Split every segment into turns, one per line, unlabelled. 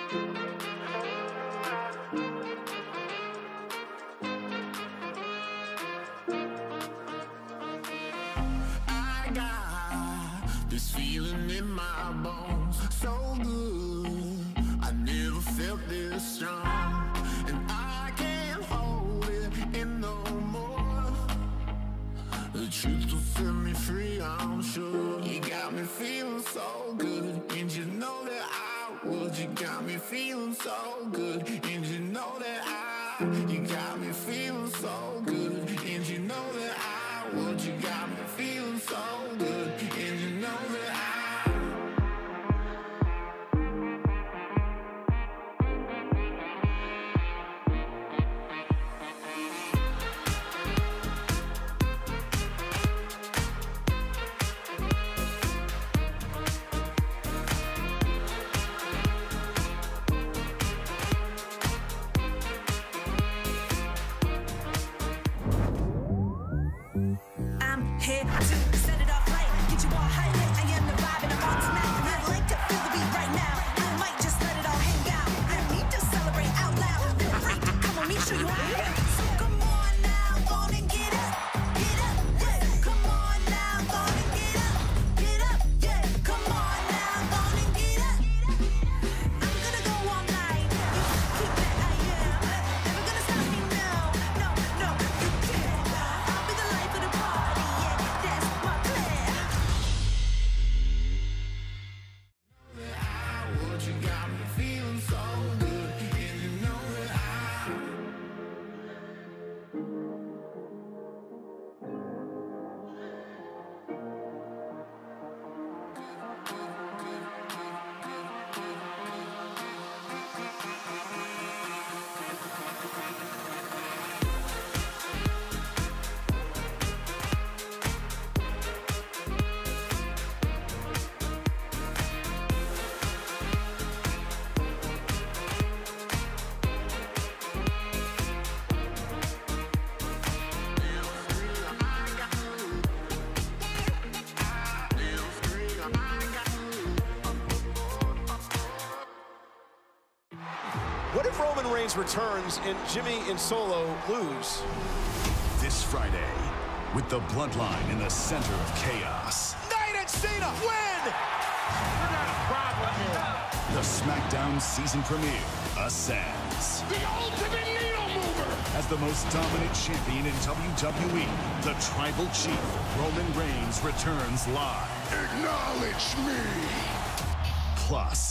I got this feeling in my bones, so good. I never felt this strong, and I can't hold it in no more. The truth will set me free, I'm sure. You got me feeling so good, and you know that I would. You got me feeling so good, and you know that you got me feeling so good, and you know that I would. You got me feeling so good, and you know that
I'm here to set it off right, get you all hyped. I am the vibe and I'm on tonight. I'd like to feel the beat right now. I might just let it all hang out. I need to celebrate out loud. Feel free to come on me, show you how. So come on now, on and get up, yeah. Come on now, on and get up, yeah. Come on now, on and get up. I'm gonna go all night. You keep that I am. Never gonna stop me now. No, you can't. I'll be the life of the party, yeah. That's my plan.
I would. You got me feeling so good, and you know that
What if Roman Reigns returns and Jimmy and Solo lose?
This Friday, with the bloodline in the center of chaos.
Knight and Cena win!
We got a problem here.
The SmackDown season premiere ascends.
The ultimate needle mover.
As the most dominant champion in WWE, the Tribal Chief, Roman Reigns, returns live.
Acknowledge me.
Plus,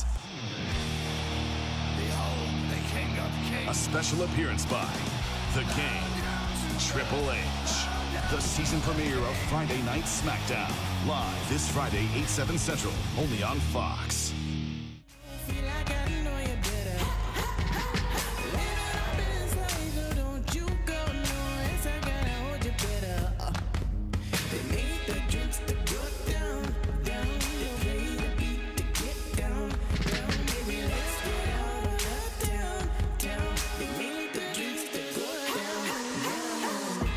Behold the King of
a
Kings.
special appearance by The King, Triple H. The season premiere of Friday Night SmackDown. Live this Friday, 8/7 Central, only on Fox.
Feel like I know you better. Living up in this life, so don't you go nowhere. I gotta hold you better. They made the drinks to go down, down. They play the beat to get down, down. Baby, let's get out of that town, town. They made the drinks to go down, down.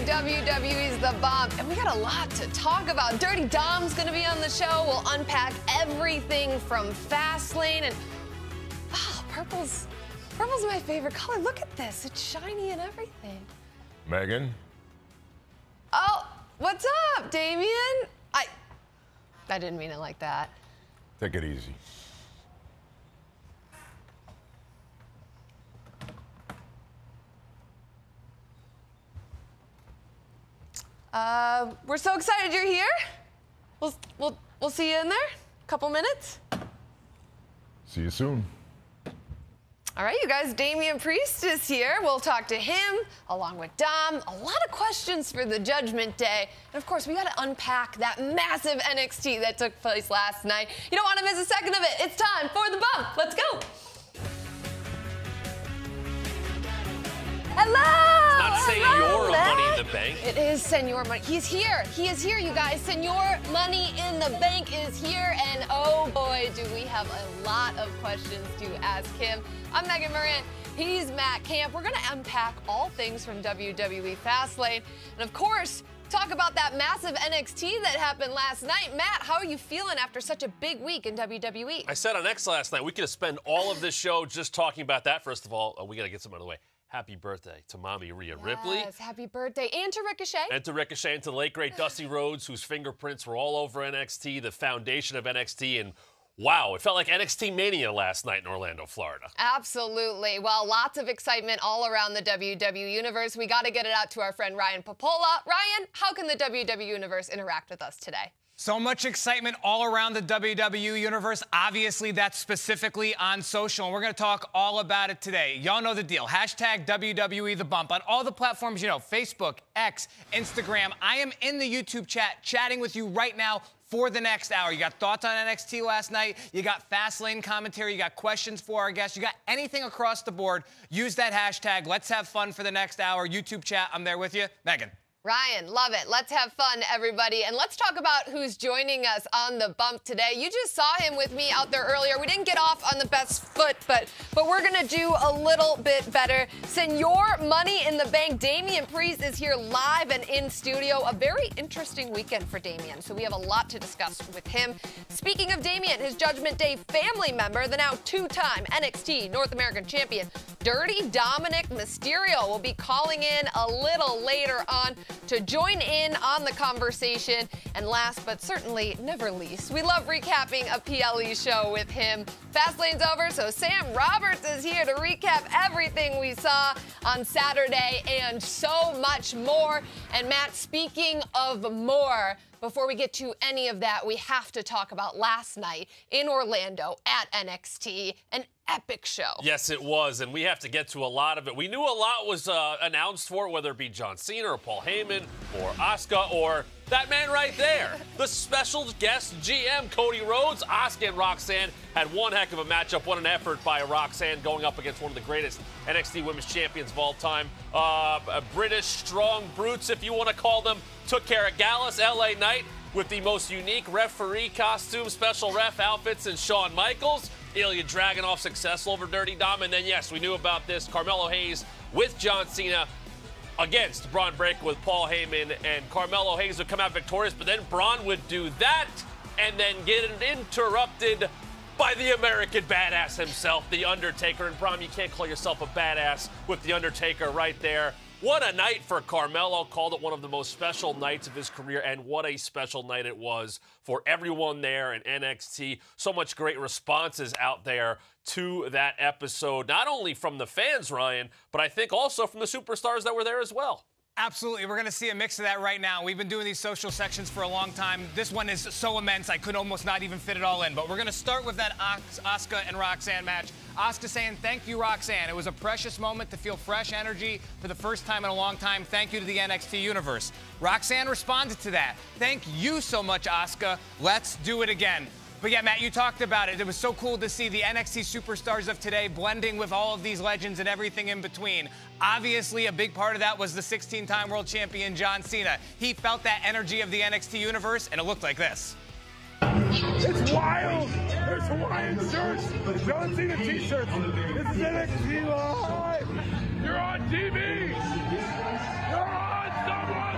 WWE's The Bump, and we got a lot to talk about. Dirty Dom's going to be on the show. We'll unpack everything from Fastlane, and purple's my favorite color. Look at this. It's shiny and everything.
Megan?
Oh, what's up, Damian? I didn't mean it like that.
Take it easy.
We're so excited you're here. We'll see you in there. Couple minutes.
See you soon.
All right, you guys, Damian Priest is here. We'll talk to him along with Dom. A lot of questions for the Judgment Day. And of course, we got to unpack that massive NXT that took place last night. You don't want to miss a second of it. It's time for The Bump. Let's go. Hello!
Not Senor Money in the Bank.
It is Senor Money. He's here. He is here, you guys. Senor Money in the Bank is here. And oh boy, do we have a lot of questions to ask him. I'm Megan Moran. He's Matt Camp. We're going to unpack all things from WWE Fastlane. And of course, talk about that massive NXT that happened last night. Matt, how are you feeling after such a big week in WWE?
I said on X last night, we could have spent all of this show just talking about that. First of all, we got to get some out of the way. Happy birthday to Mommy Rhea Ripley.
Yes, happy birthday. And to Ricochet.
And to Ricochet and to the late, great Dusty Rhodes, whose fingerprints were all over NXT, the foundation of NXT. And wow, it felt like NXT Mania last night in Orlando, Florida.
Absolutely. Well, lots of excitement all around the WWE Universe. We got to get it out to our friend Ryan Popola. Ryan, how can the WWE Universe interact with us today?
So much excitement all around the WWE Universe. Obviously, that's specifically on social, and we're going to talk all about it today. Y'all know the deal. Hashtag WWE The Bump. On all the platforms, you know, Facebook, X, Instagram. I am in the YouTube chat chatting with you right now for the next hour. You got thoughts on NXT last night. You got Fastlane commentary. You got questions for our guests. You got anything across the board. Use that hashtag. Let's have fun for the next hour. YouTube chat, I'm there with you. Megan.
Ryan, love it. Let's have fun, everybody. And let's talk about who's joining us on The Bump today. You just saw him with me out there earlier. We didn't get off on the best foot, but we're going to do a little bit better. Senor Money in the Bank, Damian Priest is here live and in studio. A very interesting weekend for Damian, so we have a lot to discuss with him. Speaking of Damian, his Judgment Day family member, the now two-time NXT North American champion, Dirty Dominic Mysterio, will be calling in a little later on to join in on the conversation. And last but certainly never least, we love recapping a PLE show with him. Fastlane's over, so Sam Roberts is here to recap everything we saw on Saturday and so much more. And Matt, speaking of more, before we get to any of that, we have to talk about last night in Orlando at NXT, an epic show.
Yes, it was, and we have to get to a lot of it. We knew a lot was announced for it, whether it be John Cena or Paul Heyman or Asuka or that man right there, the special guest GM, Cody Rhodes. Asuka and Roxanne had one heck of a matchup. What an effort by Roxanne going up against one of the greatest NXT Women's Champions of all time. British strong brutes, if you want to call them, took care of Gallus, LA Knight, with the most unique referee costume, special ref outfits, and Shawn Michaels. Ilya Dragunov successful over Dirty Dom. And then, yes, we knew about this. Carmelo Hayes with John Cena against Braun Breaker with Paul Heyman. And Carmelo Hayes would come out victorious, but then Braun would do that and then get interrupted by the American badass himself, The Undertaker. And Braun, you can't call yourself a badass with The Undertaker right there. What a night for Carmelo. Called it one of the most special nights of his career, and what a special night it was for everyone there in NXT. So much great responses out there to that episode, not only from the fans, Ryan, but I think also from the superstars that were there as well.
Absolutely. We're going to see a mix of that right now. We've been doing these social sections for a long time. This one is so immense, I could almost not even fit it all in. But we're going to start with that Asuka and Roxanne match. Asuka saying, thank you, Roxanne. It was a precious moment to feel fresh energy for the first time in a long time. Thank you to the NXT Universe. Roxanne responded to that. Thank you so much, Asuka. Let's do it again. But yeah, Matt, you talked about it. It was so cool to see the NXT superstars of today blending with all of these legends and everything in between. Obviously, a big part of that was the 16-time world champion, John Cena. He felt that energy of the NXT universe, and it looked like this.
It's wild! There's Hawaiian shirts, John Cena t-shirts. This is NXT Live! You're on TV! You're on someone!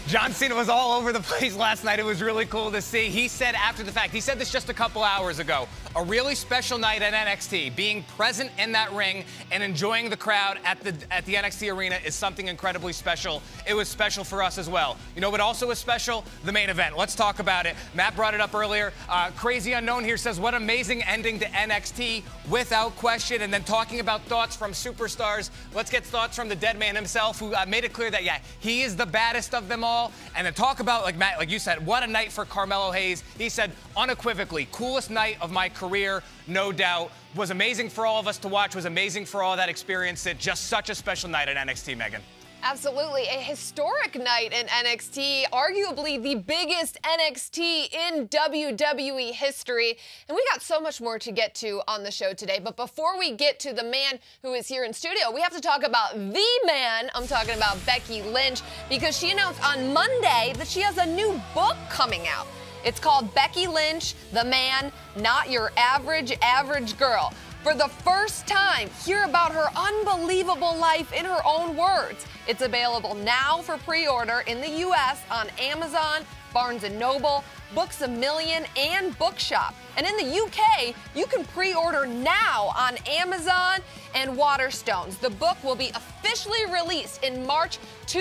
John Cena was all over the place last night. It was really cool to see. He said after the fact, he said this just a couple hours ago, a really special night at NXT. Being present in that ring and enjoying the crowd at the NXT arena is something incredibly special. It was special for us as well. You know what also was special? The main event. Let's talk about it. Matt brought it up earlier. Crazy Unknown here says, what amazing ending to NXT without question. And then talking about thoughts from superstars. Let's get thoughts from the dead man himself, who made it clear that, yeah, he is the baddest of them all. And then talk about, like Matt, like you said, what a night for Carmelo Hayes. He said, unequivocally, coolest night of my career, no doubt. Was amazing for all of us to watch, was amazing for all that experience. It just such a special night at NXT, Megan.
Absolutely. A historic night in NXT, arguably the biggest NXT in WWE history. And we got so much more to get to on the show today. But before we get to the man who is here in studio, we have to talk about the man. I'm talking about Becky Lynch, because she announced on Monday that she has a new book coming out. It's called Becky Lynch, The Man, Not Your Average Girl. For the first time, hear about her unbelievable life in her own words. It's available now for pre-order in the U.S. on Amazon, Barnes & Noble, Books A Million, and Bookshop. And in the U.K., you can pre-order now on Amazon and Waterstones. The book will be officially released in March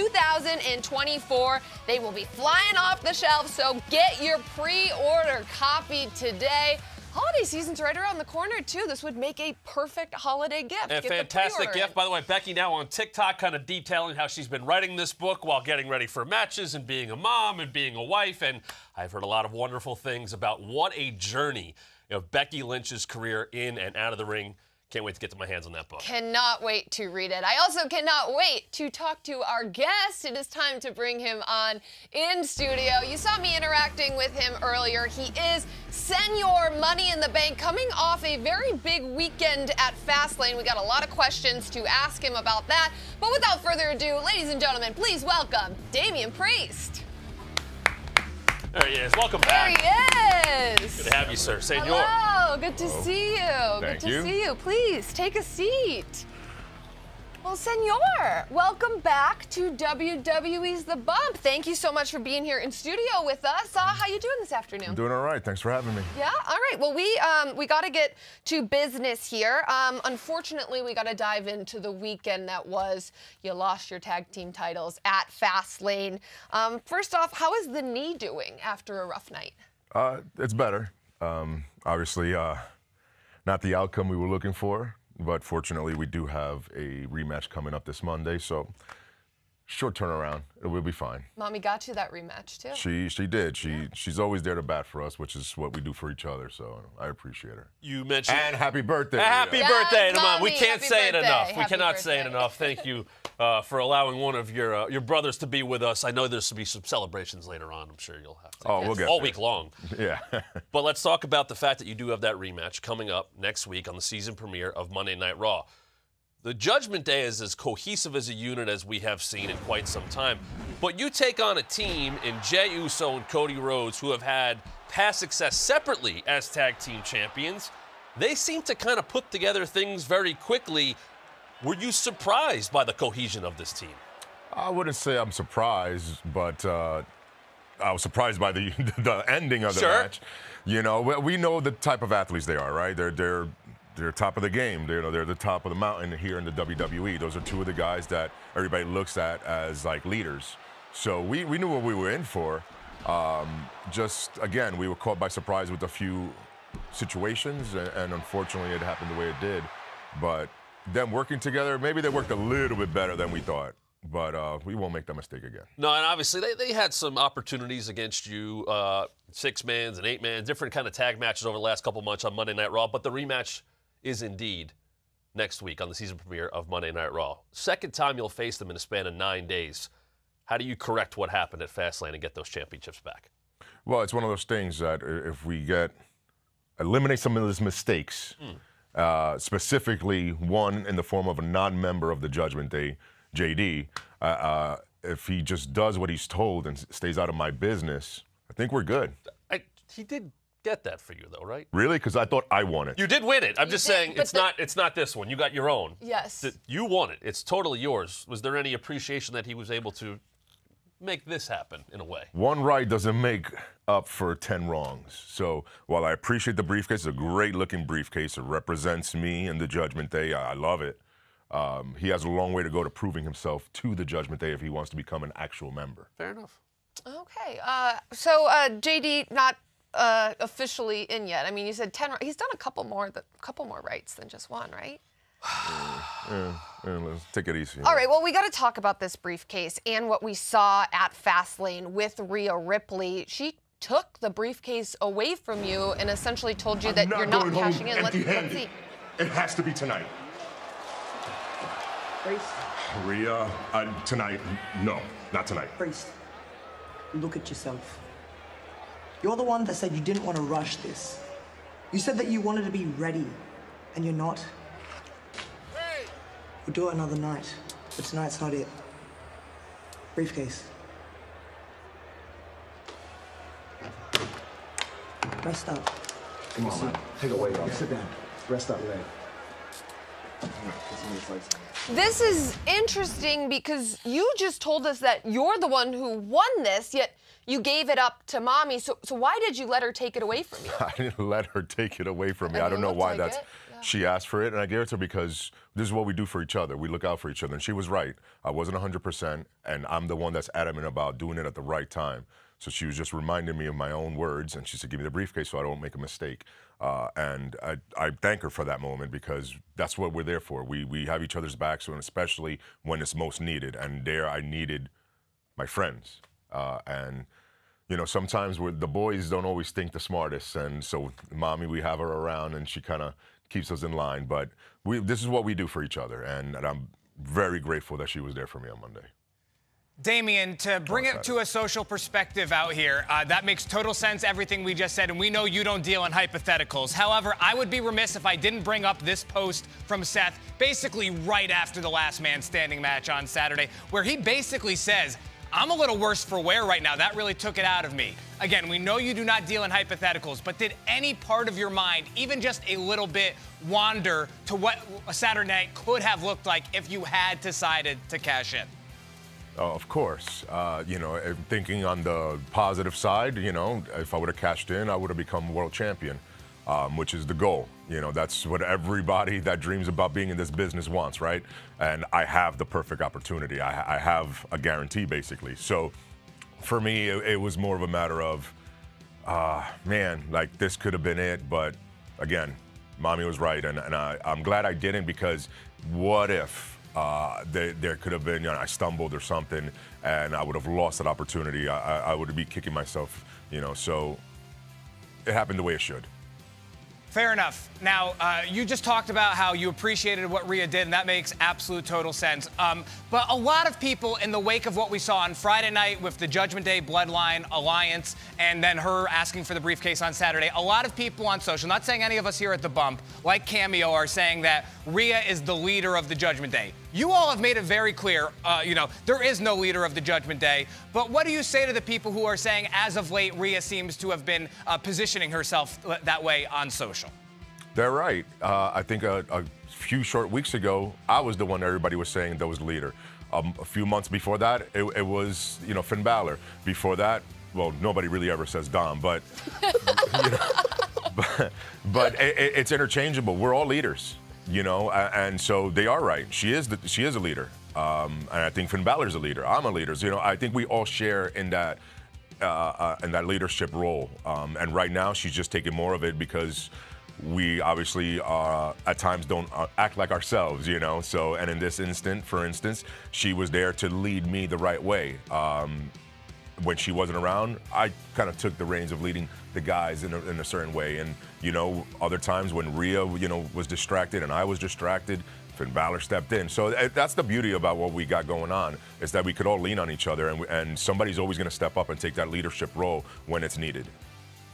2024. They will be flying off the shelves, so get your pre-order copy today. Holiday season's right around the corner, too. This would make a perfect holiday gift.
A fantastic gift. By the way, Becky now on TikTok kind of detailing how she's been writing this book while getting ready for matches and being a mom and being a wife. And I've heard a lot of wonderful things about what a journey of Becky Lynch's career in and out of the ring. Can't wait to get to my hands on that book.
Cannot wait to read it. I also cannot wait to talk to our guest. It is time to bring him on in studio. You saw me interacting with him earlier. He is Senor Money in the Bank, coming off a very big weekend at Fastlane. We got a lot of questions to ask him about that. But without further ado, ladies and gentlemen, please welcome Damian Priest.
There he is. Welcome back.
There he is.
Good to have you, sir. Senor.
Hello. Good to see you.
Thank
Good to
you.
see you. Please take a seat. Well, Senor, welcome back to WWE's The Bump. Thank you so much for being here in studio with us. How you doing this afternoon?
I'm doing all right. Thanks for having me.
Yeah. All right. Well, we got to get to business here. Unfortunately, we got to dive into the weekend that was. You lost your tag team titles at Fastlane. First off, how is the knee doing after a rough night?
It's better. Obviously, not the outcome we were looking for, but fortunately, we do have a rematch coming up this Monday, so short turnaround. It will be fine.
Mommy got you that rematch too.
She did. She's always there to bat for us, which is what we do for each other. So I appreciate her.
You mentioned.
And happy birthday.
Happy
Yes,
birthday to Mom. We
Mommy,
can't
happy
say it
birthday.
enough. We
Happy
cannot say it
birthday.
enough. Thank you for allowing one of your brothers to be with us. I know there's to be some celebrations later on. I'm sure you'll have to.
Oh, we'll get
all
there.
week long.
Yeah.
But let's talk about the fact that you do have that rematch coming up next week on the season premiere of Monday Night Raw. The Judgment Day is as cohesive as a unit as we have seen in quite some time. But you take on a team in Jey Uso and Cody Rhodes who have had past success separately as tag team champions. They seem to kind of put together things very quickly. Were you surprised by the cohesion of this team?
I wouldn't say I'm surprised, but I was surprised by the ending of the
Sure.
match. You know, we know the type of athletes they are, right? They're top of the game. They're the top of the mountain here in the WWE. Those are two of the guys that everybody looks at as like leaders. So we knew what we were in for. Just again, we were caught by surprise with a few situations, and unfortunately, it happened the way it did. But them working together, maybe they worked a little bit better than we thought. But we won't make that mistake again.
No, and obviously they had some opportunities against you, 6-mans and 8-man, different kind of tag matches over the last couple months on Monday Night Raw. But the rematch is indeed next week on the season premiere of Monday Night Raw. Second time you'll face them in a span of 9 days. How do you correct what happened at Fastlane and get those championships back?
Well, it's one of those things that if we eliminate some of those mistakes, specifically one in the form of a non-member of the Judgment Day, JD, if he just does what he's told and stays out of my business, I think we're good.
He did get that for you, though, right?
Really? Because I thought I won it.
You did win it. I'm just
did,
saying
but
it's not this one. You got your own.
Yes.
You won it. It's totally yours. Was there any appreciation that he was able to make this happen in a way.
One right doesn't make up for 10 wrongs. So while I appreciate the briefcase, it's a great-looking briefcase. It represents me in the Judgment Day. I love it. He has a long way to go to proving himself to the Judgment Day if he wants to become an actual member.
Fair enough.
Okay. So JD not officially in yet. I mean, you said 10. He's done a couple more rights than just one, right?
Let's take it easy.
All right, well, we got to talk about this briefcase and what we saw at Fastlane with Rhea Ripley. She took the briefcase away from you and essentially told you that you're not cashing in. Let's see.
It has to be tonight.
Grace?
Rhea, tonight, no, not tonight.
Grace, look at yourself. You're the one that said you didn't want to rush this. You said that you wanted to be ready, and you're not. We'll do it another night, but tonight's not it. Briefcase. Rest up.
Come on, man. Take a weight off.
Sit down.
Rest up, leg.
This is interesting because you just told us that you're the one who won this, yet you gave it up to Mommy. So why did you let her take it away from you?
I didn't let her take it away from me. I don't know why that's. She asked for it, and I gave it to her because this is what we do for each other. We look out for each other, and she was right. I wasn't 100%, and I'm the one that's adamant about doing it at the right time. So she was just reminding me of my own words, and she said, give me the briefcase so I don't make a mistake. And I thank her for that moment because that's what we're there for. We have each other's backs, and especially when it's most needed. And there I needed my friends. And, you know, sometimes the boys don't always think the smartest. And so Mommy, we have her around, and she kind of keeps us in line. But this is what we do for each other. And I'm very grateful that she was there for me on Monday.
Damian, to bring it to a social perspective out here, that makes total sense, everything we just said, and we know you don't deal in hypotheticals. However, I would be remiss if I didn't bring up this post from Seth, basically right after the Last Man Standing match on Saturday, where he basically says, I'm a little worse for wear right now. That really took it out of me. Again, we know you do not deal in hypotheticals, but did any part of your mind, even just a little bit, wander to what a Saturday night could have looked like if you had decided to cash in?
Of course. You know, thinking on the positive side, you know, if I would have cashed in, I would have become world champion, which is the goal. You know, that's what everybody that dreams about being in this business wants, right? And I have the perfect opportunity. I have a guarantee, basically. So for me, it was more of a matter of, man, like this could have been it. But again, Mommy was right. And I'm glad I didn't, because what if there could have been, you know, I stumbled or something and I would have lost that opportunity. I would be kicking myself, you know, so it happened the way it should.
Fair enough. Now, you just talked about how you appreciated what Rhea did, and that makes absolute total sense. But a lot of people, in the wake of what we saw on Friday night with the Judgment Day Bloodline Alliance and then her asking for the briefcase on Saturday, a lot of people on social, not saying any of us here at The Bump, like Cameo, are saying that Rhea is the leader of the Judgment Day. You all have made it very clear, you know, there is no leader of the Judgment Day. But what do you say to the people who are saying, as of late, Rhea seems to have been positioning herself that way on social?
They're right. I think a few short weeks ago, I was the one that everybody was saying that was the leader. A few months before that, it was, you know, Finn Balor. Before that, well, nobody really ever says Dom, but, you know, but it's interchangeable. We're all leaders, you know, and so they are right. She is a leader, and I think Finn Balor's a leader. I'm a leader. So, you know, I think we all share in that leadership role. And right now, she's just taking more of it because we obviously at times don't act like ourselves, you know. So, and in this instant, for instance, she was there to lead me the right way. When she wasn't around, I kind of took the reins of leading the guys in a certain way. And, you know, other times when Rhea, you know, was distracted and I was distracted, Finn Balor stepped in. So that's the beauty about what we got going on, is that we could all lean on each other, and somebody's always going to step up and take that leadership role when it's needed.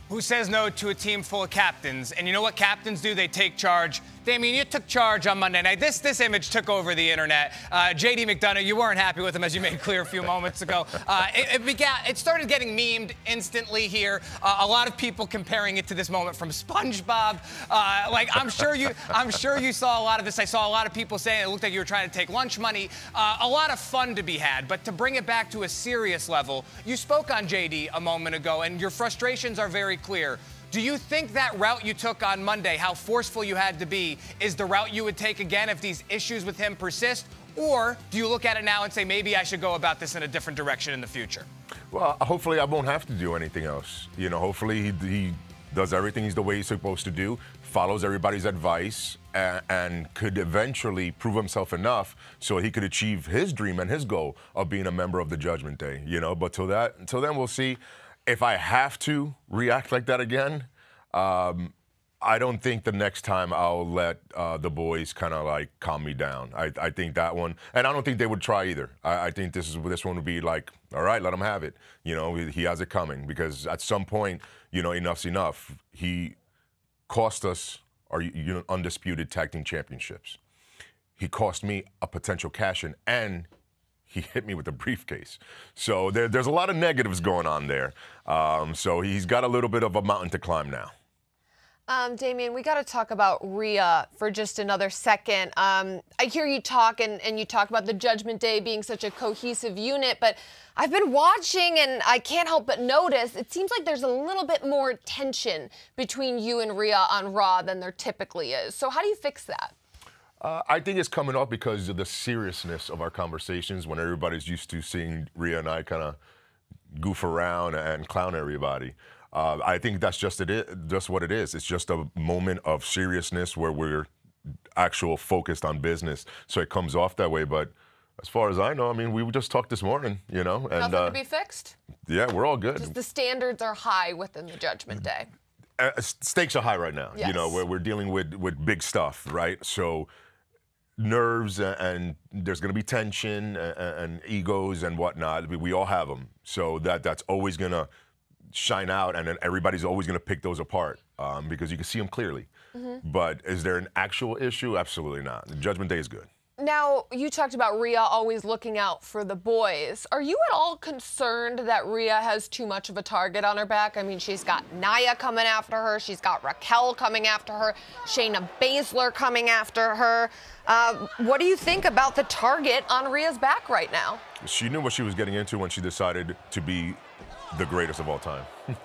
Who says no to a team full of captains? And you know what captains do? They take charge. Damien, you took charge on Monday night. This image took over the internet. J.D. McDonough, you weren't happy with him, as you made clear a few moments ago. It started getting memed instantly here. A lot of people comparing it to this moment from SpongeBob. I'm sure you saw a lot of this. I saw a lot of people saying it looked like you were trying to take lunch money. A lot of fun to be had, but to bring it back to a serious level, you spoke on J.D. a moment ago, and your frustrations are very clear. Do you think that route you took on Monday, how forceful you had to be, is the route you would take again if these issues with him persist? Or do you look at it now and say, maybe I should go about this in a different direction in the future?
Well, hopefully I won't have to do anything else. Hopefully he does everything the way he's supposed to do, follows everybody's advice, and could eventually prove himself enough so he could achieve his dream and his goal of being a member of the Judgment Day. But until then, we'll see. If I have to react like that again, I don't think the next time I'll let the boys kind of like calm me down. I think that one, and I don't think they would try either. I think this one would be like, all right, let him have it. He has it coming, because at some point, enough's enough. He cost us our undisputed tag team championships. He cost me a potential cash-in, and he hit me with a briefcase. So there's a lot of negatives going on there. So he's got a little bit of a mountain to climb now.
Damien, we got to talk about Rhea for just another second. I hear you talk, and you talk about the Judgment Day being such a cohesive unit, but I've been watching, and I can't help but notice it seems like there's a little bit more tension between you and Rhea on Raw than there typically is. So how do you fix that?
I think it's coming up because of the seriousness of our conversations, when everybody's used to seeing Rhea and I kind of goof around and clown everybody. I think that's just what it is. It's just a moment of seriousness where we're actual focused on business. So it comes off that way. But as far as I know, I mean, we just talked this morning, And,
nothing to be fixed?
Yeah, we're all good.
Just the standards are high within the Judgment Day.
Stakes are high right now.
Yes.
We're dealing with big stuff, right? So nerves, and there's going to be tension and egos and whatnot. We all have them. So that's always going to shine out, and then everybody's always going to pick those apart because you can see them clearly. Mm-hmm. But is there an actual issue? Absolutely not. The Judgment Day is good.
Now, you talked about Rhea always looking out for the boys. Are you at all concerned that Rhea has too much of a target on her back? I mean, she's got Nia coming after her. She's got Raquel coming after her. Shayna Baszler coming after her. What do you think about the target on Rhea's back right now?
She knew what she was getting into when she decided to be the greatest of all time.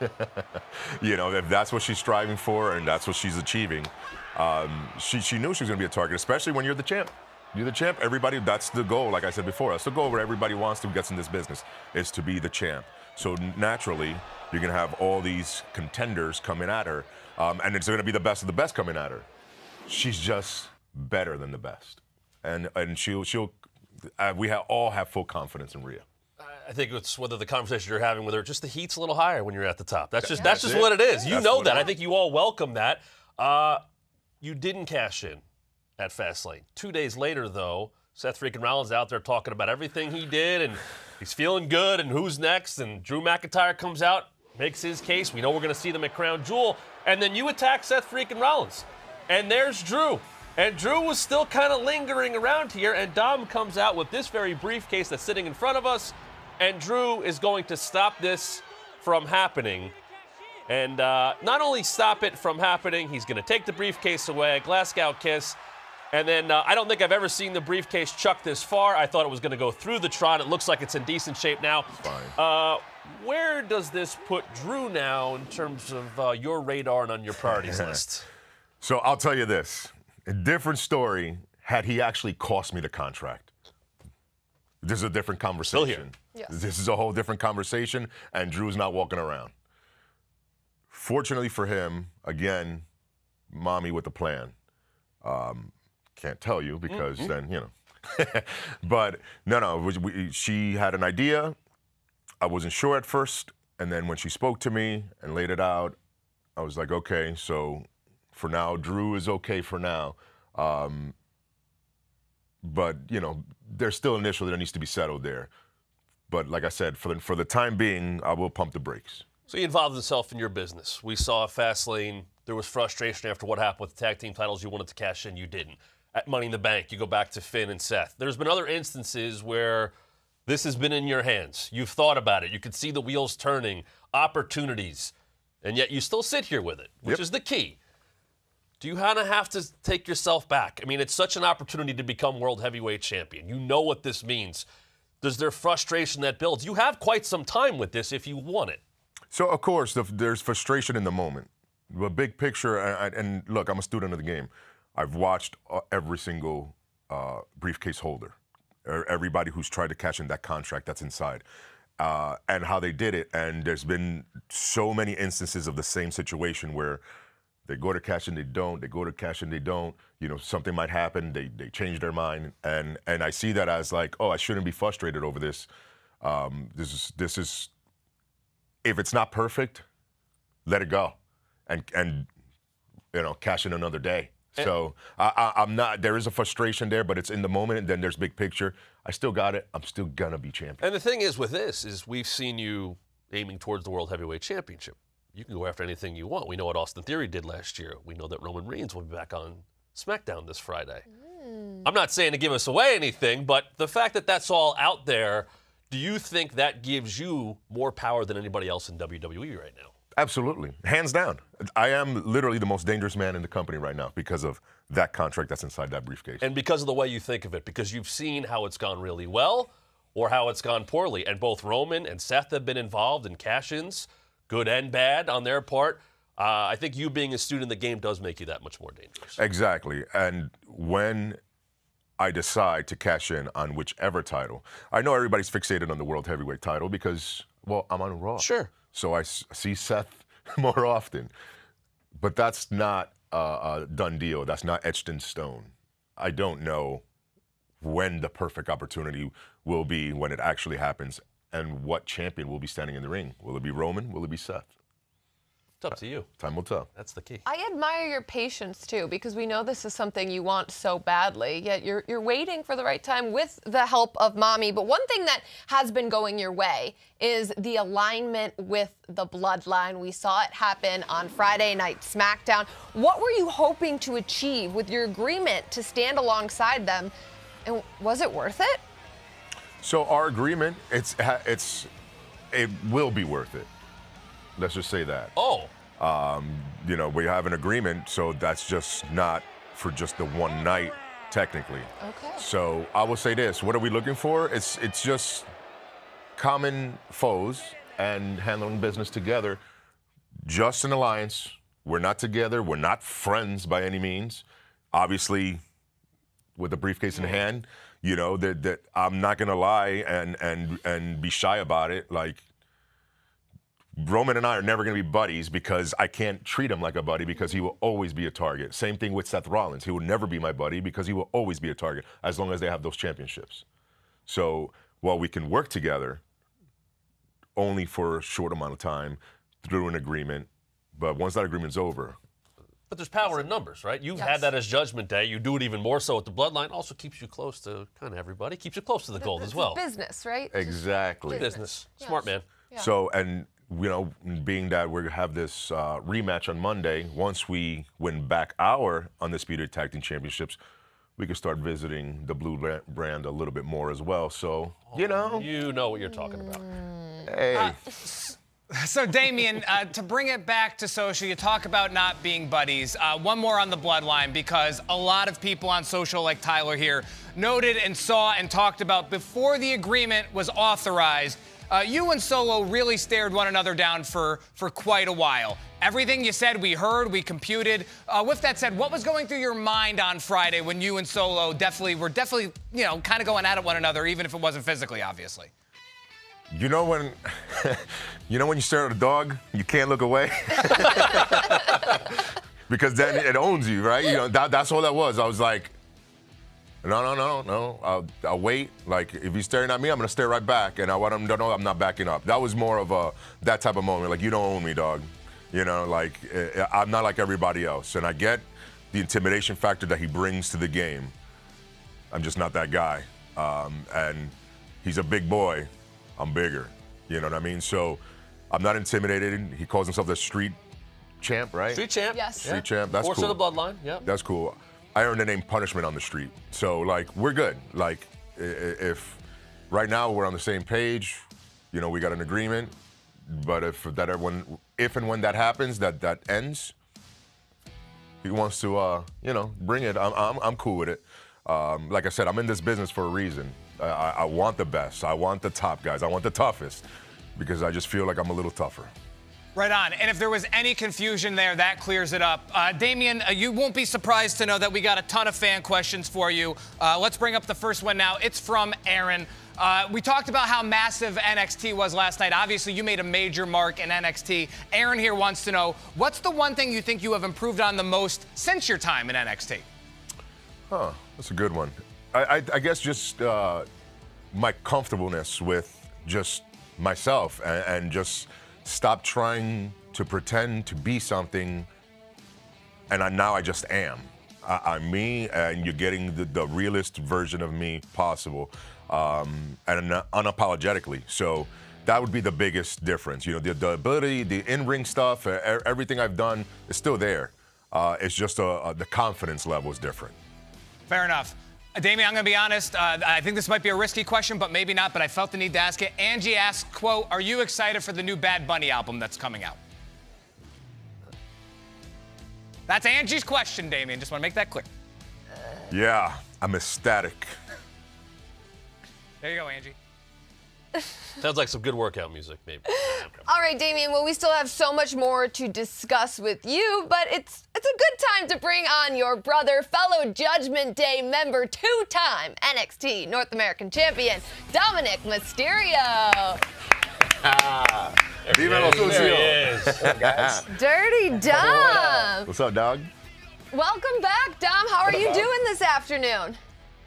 If that's what she's striving for and that's what she's achieving, she knew she was going to be a target, especially when you're the champ. You're the champ. Everybody, that's the goal. Like I said before, that's the goal where everybody wants to get in this business, is to be the champ. So naturally, you're going to have all these contenders coming at her, and it's going to be the best of the best coming at her. She's just better than the best, and we all have full confidence in Rhea.
I think it's whether the conversation you're having with her, just the heat's a little higher when you're at the top. That's just what it is. You know that. I think you all welcome that. You didn't cash in at Fastlane. 2 days later, though, Seth freaking Rollins out there talking about everything he did, and he's feeling good, and who's next, and Drew McIntyre comes out, makes his case. We know we're going to see them at Crown Jewel, and then you attack Seth freaking Rollins. And there's Drew. And Drew was still kind of lingering around here, and Dom comes out with this very briefcase that's sitting in front of us, and Drew is going to stop this from happening. And not only stop it from happening, he's going to take the briefcase away, Glasgow kiss. And then I don't think I've ever seen the briefcase chucked this far. I thought it was going to go through the Tron. It looks like it's in decent shape now.
Fine.
Where does this put Drew now in terms of your radar and on your priorities list?
So I'll tell you this. A different story had he actually cost me the contract. This is a different conversation.
Still here.
Yes.
This is a whole different conversation, and Drew's not walking around. Fortunately for him, again, mommy with a plan. Can't tell you because then, But no, she had an idea. I wasn't sure at first. And then when she spoke to me and laid it out, I was like, okay, so for now, Drew is okay for now. But, there's still an issue that needs to be settled there. But like I said, for the time being, I will pump the brakes.
So he involved himself in your business. We saw Fastlane. There was frustration after what happened with the tag team titles. You wanted to cash in, you didn't. At Money in the Bank, you go back to Finn and Seth. There's been other instances where this has been in your hands. You've thought about it. You could see the wheels turning, opportunities, and yet you still sit here with it, which is the key. Do you kind of have to take yourself back? I mean, it's such an opportunity to become world heavyweight champion. You know what this means. Does there frustration that builds? You have quite some time with this if you want it.
So, of course, there's frustration in the moment. The big picture, and look, I'm a student of the game. I've watched every single briefcase holder, or everybody who's tried to cash in that contract that's inside, and how they did it. And there's been so many instances of the same situation where they go to cash in, they don't. They go to cash in, they don't. You know, something might happen. They change their mind, and I see that as like, oh, I shouldn't be frustrated over this. This is if it's not perfect, let it go, and you know, cash in another day. So I'm not. There is a frustration there, but it's in the moment. And then there's big picture. I still got it. I'm still gonna be champion.
And the thing is with this is we've seen you aiming towards the World Heavyweight Championship. You can go after anything you want. We know what Austin Theory did last year. We know that Roman Reigns will be back on SmackDown this Friday. I'm not saying to give us away anything, but the fact that that's all out there, do you think that gives you more power than anybody else in WWE right now?
Absolutely. Hands down. I am literally the most dangerous man in the company right now because of that contract that's inside that briefcase.
And because of the way you think of it, because you've seen how it's gone really well or how it's gone poorly. And both Roman and Seth have been involved in cash-ins, good and bad on their part. I think you being a student in the game does make you that much more dangerous.
Exactly. And when I decide to cash in on whichever title, I know everybody's fixated on the World Heavyweight title because, well, I'm on Raw.
Sure.
So I see Seth more often. But that's not a done deal. That's not etched in stone. I don't know when the perfect opportunity will be, when it actually happens, and what champion will be standing in the ring. Will it be Roman? Will it be Seth?
It's up to you.
Time will tell.
That's the key.
I admire your patience, too, because we know this is something you want so badly, yet you're waiting for the right time with the help of Mommy. But one thing that has been going your way is the alignment with the Bloodline. We saw it happen on Friday Night SmackDown. What were you hoping to achieve with your agreement to stand alongside them, and was it worth it?
So our agreement, it will be worth it. Let's just say that.
Oh.
You know, we have an agreement, so that's just not for just the one night, technically.
Okay.
So I will say this: what are we looking for? It's just common foes and handling business together. Just an alliance. We're not together. We're not friends by any means. Obviously, with the briefcase in hand, you know that I'm not gonna lie and be shy about it. Like, Roman and I are never going to be buddies because I can't treat him like a buddy because he will always be a target. Same thing with Seth Rollins. He will never be my buddy because he will always be a target as long as they have those championships. So while we can work together only for a short amount of time through an agreement, but once that agreement's over.
But there's power in numbers, right? You've had that as Judgment Day. You do it even more so with the Bloodline. Also keeps you close to kind of everybody. Keeps you close to the gold as well.
Business, right?
Exactly.
Business. Smart man.
Yeah.
So, and you know, being that we have this rematch on Monday, once we win back our Undisputed Tag Team Championships, we can start visiting the Blue brand a little bit more as well. So, you know.
You know what you're talking about.
Hey.
So, Damian, to bring it back to social, you talk about not being buddies. One more on the Bloodline, because a lot of people on social, like Tyler here, noted and saw and talked about before the agreement was authorized. You and Solo really stared one another down for quite a while. Everything you said, we heard, we computed. With that said, what was going through your mind on Friday when you and Solo were definitely, you know, kind of going at one another, even if it wasn't physically, obviously?
You know when you stare at a dog, you can't look away? Because then it owns you, right? You know, that's all that was. I was like, no. I'll wait. Like, if he's staring at me, I'm going to stare right back. And I want him to know I'm not backing up. That was more of that type of moment. Like, you don't own me, dog. You know, like, I'm not like everybody else. And I get the intimidation factor that he brings to the game. I'm just not that guy. And he's a big boy. I'm bigger. You know what I mean? So I'm not intimidated. He calls himself the street champ, right?
Street champ.
Yes.
Street champ. That's
Force
cool.
of the bloodline. Yeah.
That's cool. I earned the name Punishment on the street. So, like, we're good. Like, if right now we're on the same page, you know, we got an agreement. But if and when that happens, that ends, he wants to, you know, bring it. I'm cool with it. Like I said, I'm in this business for a reason. I want the best. I want the top guys. I want the toughest because I just feel like I'm a little tougher.
Right on. And if there was any confusion there, that clears it up. Damian, you won't be surprised to know that we got a ton of fan questions for you. Let's bring up the first one now. It's from Aaron. We talked about how massive NXT was last night. Obviously, you made a major mark in NXT. Aaron here wants to know, what's the one thing you think you have improved on the most since your time in NXT?
Huh, that's a good one. I guess just my comfortableness with just myself and just stop trying to pretend to be something, and now I just am. I'm me, and you're getting the realest version of me possible, and unapologetically. So that would be the biggest difference. You know, the ability, the in-ring stuff, everything I've done is still there. It's just the confidence level is different.
Fair enough. Damian, I'm going to be honest. I think this might be a risky question, but maybe not. But I felt the need to ask it. Angie asked, quote, are you excited for the new Bad Bunny album that's coming out? That's Angie's question, Damian. Just want to make that clear.
Yeah, I'm ecstatic.
There you go, Angie.
Sounds like some good workout music, maybe.
All right, Damian, well, we still have so much more to discuss with you, but it's a good time to bring on your brother, fellow Judgment Day member, two-time NXT North American champion, Dominic Mysterio. Dirty Dom.
What's up, dog?
Welcome back, Dom. How are you doing this afternoon?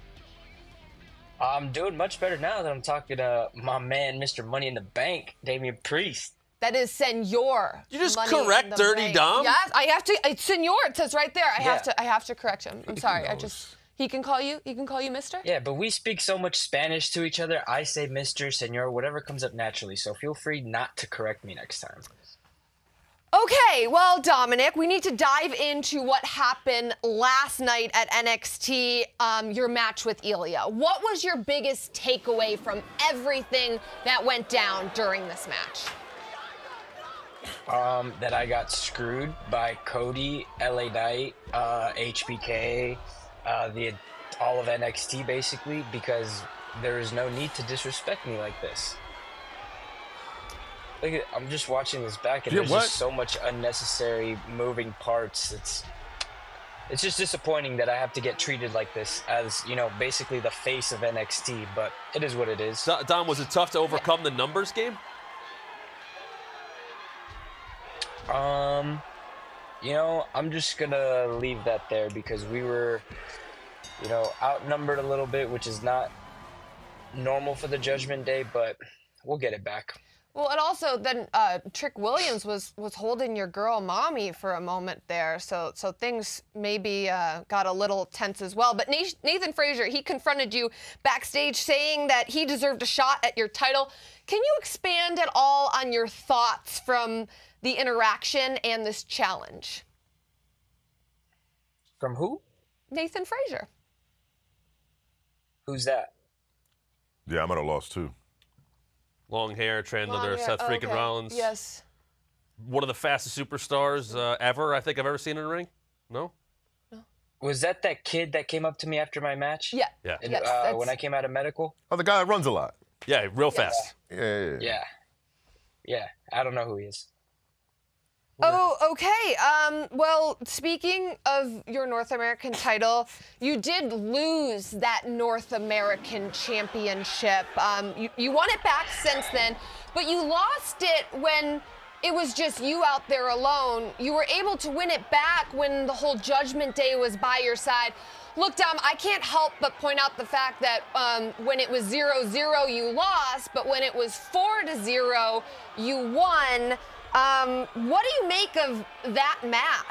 I'm doing much better now that I'm talking to my man, Mr. Money in the Bank, Damian Priest.
That is Senor.
You just
Money
correct
in the
Dirty
Bank.
Dom?
Yes, I have to. It's Senor. It says right there. I have to correct him. I'm sorry. He can call you. He can call you Mister.
Yeah, but we speak so much Spanish to each other. I say Mr., Senor, whatever comes up naturally. So feel free not to correct me next time.
Okay, well, Dominic, we need to dive into what happened last night at NXT, your match with Ilya. What was your biggest takeaway from everything that went down during this match?
That I got screwed by Cody, LA Knight, HBK, all of NXT basically, because there is no need to disrespect me like this. Look at, I'm just watching this back, and there's just so much unnecessary moving parts. It's just disappointing that I have to get treated like this as, you know, basically the face of NXT, but it is what it is.
Dom, was it tough to overcome the numbers game?
You know, I'm just gonna leave that there because we were, you know, outnumbered a little bit, which is not normal for the Judgment Day, but we'll get it back.
Well, and also then Trick Williams was holding your girl Mommy for a moment there, so things maybe got a little tense as well. But Nathan Frazier, he confronted you backstage saying that he deserved a shot at your title. Can you expand at all on your thoughts from the interaction and this challenge?
From who?
Nathan Frazier.
Who's that?
Yeah, I'm at a loss too.
Long hair, trendsetter, Seth freaking Rollins.
Yes.
One of the fastest superstars ever, I think I've ever seen in a ring. No?
Was that kid that came up to me after my match?
Yeah.
Yeah.
And, when I came out of medical?
Oh, the guy that runs a lot.
Yeah, real fast.
Yeah.
I don't know who he is.
Oh, okay. Well, speaking of your North American title, you did lose that North American championship. You won it back since then, but you lost it when it was just you out there alone. You were able to win it back when the whole Judgment Day was by your side. Look, Dom, I can't help but point out the fact that when it was 0-0, you lost, but when it was 4-0, you won. What do you make of that math?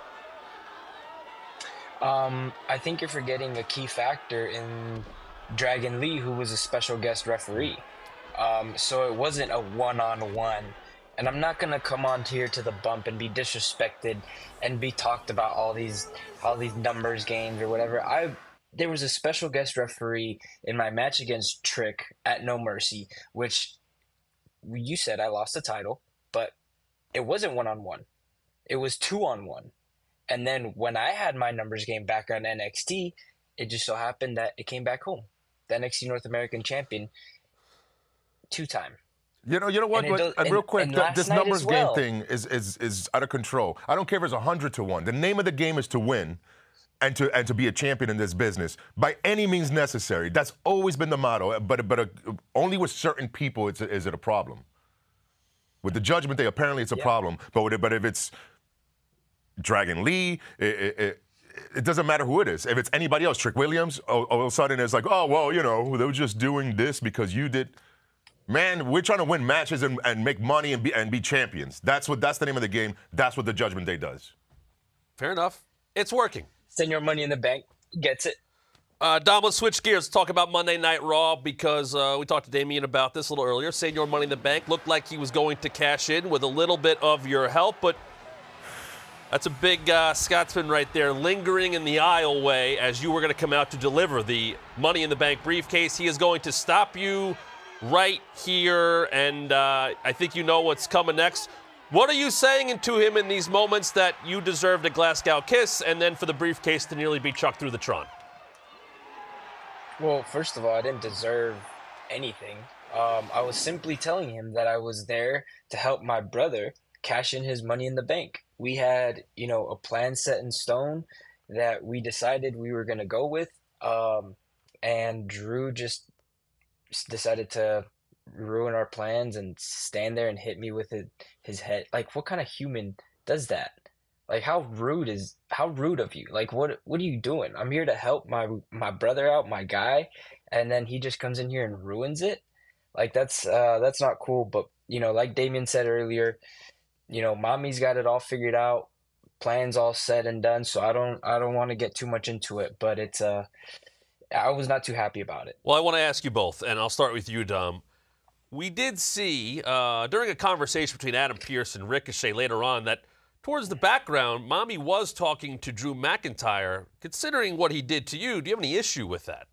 I think you're forgetting a key factor in Dragon Lee, who was a special guest referee. So it wasn't a one-on-one. and I'm not gonna come on here to the bump and be disrespected and be talked about all these numbers games or whatever. There was a special guest referee in my match against Trick at No Mercy, which you said I lost the title, but it wasn't 1-on-1. It was 2-on-1. And then when I had my numbers game back on NXT, it just so happened that it came back home. The NXT North American champion, 2-time.
You know what? And real quick, this numbers game thing is out of control. I don't care if it's 100-1. The name of the game is to win, and to be a champion in this business by any means necessary. That's always been the motto. But only with certain people is it a problem. With the Judgment Day, apparently it's a problem. But if it's Dragon Lee, it doesn't matter who it is. If it's anybody else, Trick Williams, all of a sudden it's like, oh well, they were just doing this because you did. Man, we're trying to win matches and make money and be champions. That's the name of the game. That's what the Judgment Day does.
Fair enough. It's working.
Senior Money in the Bank gets it.
Dom, let's switch gears. Let's talk about Monday Night Raw because we talked to Damian about this a little earlier. Senior Money in the Bank looked like he was going to cash in with a little bit of your help, but that's a big Scotsman right there lingering in the aisleway as you were going to come out to deliver the Money in the Bank briefcase. He is going to stop you right here, and I think you know what's coming next. What are you saying to him in these moments that you deserved a Glasgow kiss and then for the briefcase to nearly be chucked through the Tron?
Well, first of all, I didn't deserve anything. I was simply telling him that I was there to help my brother cash in his Money in the Bank. We had, a plan set in stone that we decided we were going to go with, and Drew just decided to ruin our plans and stand there and hit me with his head. Like, what kind of human does that? Like, how rude of you? Like, what are you doing? I'm here to help my brother out, my guy, and then he just comes in here and ruins it. Like, that's not cool. But like Damian said earlier, mommy's got it all figured out, plans all said and done. So I don't want to get too much into it, but it's I was not too happy about it.
Well, I want to ask you both, and I'll start with you, Dom. We did see during a conversation between Adam Pearce and Ricochet later on that towards the background, Mommy was talking to Drew McIntyre. Considering what he did to you, do you have any issue with that?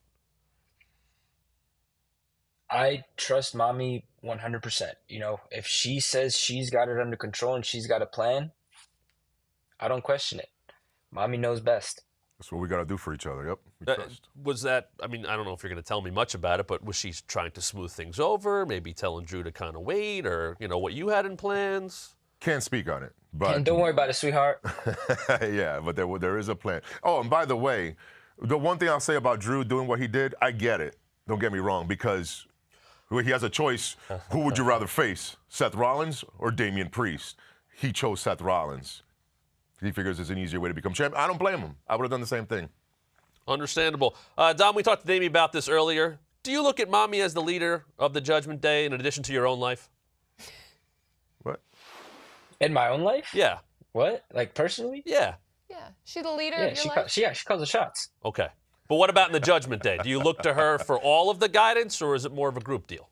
I trust Mommy 100%. If she says she's got it under control and she's got a plan, I don't question it. Mommy knows best.
That's what we got to do for each other. Yep.
Was that, I don't know if you're going to tell me much about it, but was she trying to smooth things over, maybe telling Drew to kind of wait, or, what you had in plans?
Can't speak on it. But
don't worry about it, sweetheart.
Yeah, but there is a plan. Oh, and by the way, the one thing I'll say about Drew doing what he did, I get it. Don't get me wrong, because he has a choice. Who would you rather face, Seth Rollins or Damian Priest? He chose Seth Rollins. He figures it's an easier way to become champion. I don't blame him. I would have done the same thing.
Understandable. Dom, we talked to Damian about this earlier. Do you look at Mommy as the leader of the Judgment Day in addition to your own life?
What?
In my own life?
Yeah.
What? Like personally?
Yeah.
Yeah. She the leader of your life?
She calls the shots.
Okay. But what about in the Judgment Day? Do you look to her for all of the guidance, or is it more of a group deal?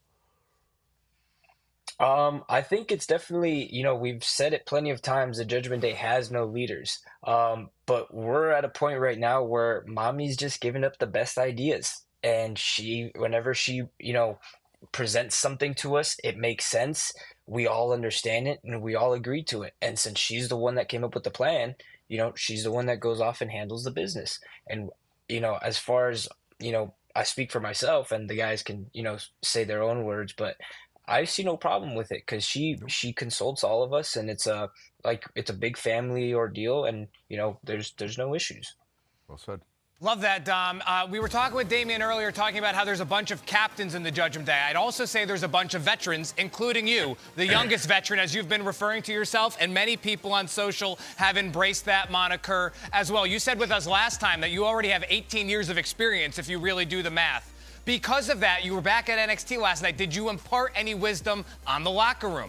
I think it's definitely, we've said it plenty of times, the Judgment Day has no leaders. But we're at a point right now where Mommy's just giving up the best ideas. And whenever she, presents something to us, it makes sense. We all understand it and we all agree to it. And since she's the one that came up with the plan, she's the one that goes off and handles the business. And, as far as, I speak for myself and the guys can, say their own words, but I see no problem with it because she consults all of us, and it's a big family ordeal, and there's no issues.
Well said.
Love that, Dom. We were talking with Damian earlier, talking about how there's a bunch of captains in the Judgment Day. I'd also say there's a bunch of veterans, including you, the youngest veteran, as you've been referring to yourself, and many people on social have embraced that moniker as well. You said with us last time that you already have 18 years of experience if you really do the math. Because of that, you were back at NXT last night. Did you impart any wisdom on the locker room?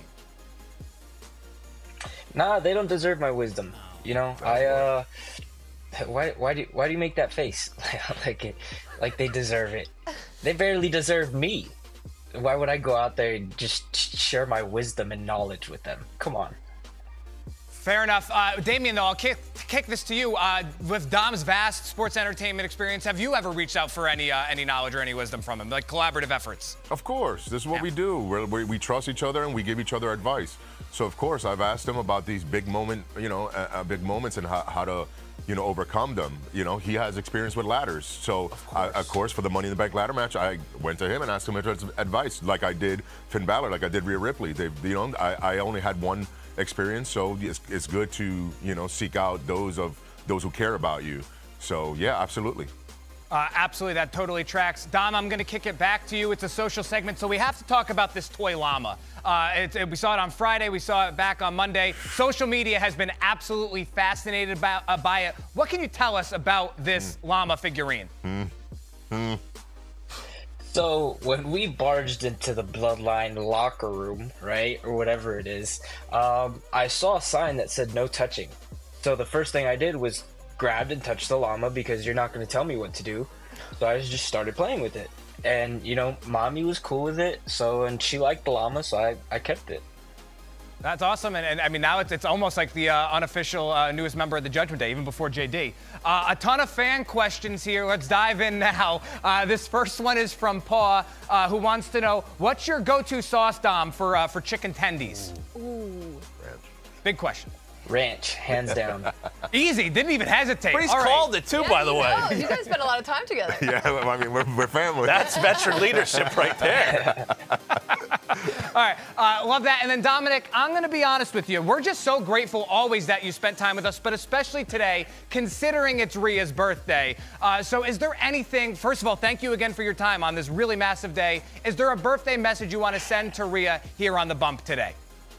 Nah, they don't deserve my wisdom. Why do you make that face? like they deserve it. They barely deserve me. why would I go out there and just share my wisdom and knowledge with them? Come on.
Fair enough. Damien, though, I'll kick this to you. With Dom's vast sports entertainment experience, have you ever reached out for any knowledge or any wisdom from him, like collaborative efforts?
Of course. This is what we do. We trust each other and we give each other advice. So, of course, I've asked him about these big moments and how to, overcome them. He has experience with ladders. So, of course, for the Money in the Bank ladder match, I went to him and asked him advice, like I did Finn Balor, like I did Rhea Ripley. I only had one experience, so it's good to seek out those who care about you. So yeah, absolutely.
Absolutely, that totally tracks. Dom, I'm going to kick it back to you. It's a social segment, so we have to talk about this toy llama. We saw it on Friday. We saw it back on Monday. Social media has been absolutely fascinated by it. What can you tell us about this llama figurine?
So when we barged into the Bloodline locker room, right, or whatever it is, I saw a sign that said no touching. So the first thing I did was grabbed and touched the llama because you're not going to tell me what to do. So I just started playing with it. And, Mommy was cool with it, and she liked the llama, so I kept it.
That's awesome, and I mean, now it's almost like the unofficial newest member of the Judgment Day, even before JD. A ton of fan questions here. Let's dive in now. This first one is from Paw, who wants to know, what's your go-to sauce, Dom, for chicken tendies?
Ooh.
Big question.
Ranch, hands down.
Easy, didn't even hesitate.
But he's called it too, by the way.
You guys spend a lot of time together.
Yeah, I mean, we're family.
That's veteran leadership right there.
All right, love that. And then Dominic, I'm going to be honest with you. We're just so grateful always that you spent time with us, but especially today, considering it's Rhea's birthday. So is there anything, first of all, thank you again for your time on this really massive day. Is there a birthday message you want to send to Rhea here on The Bump today?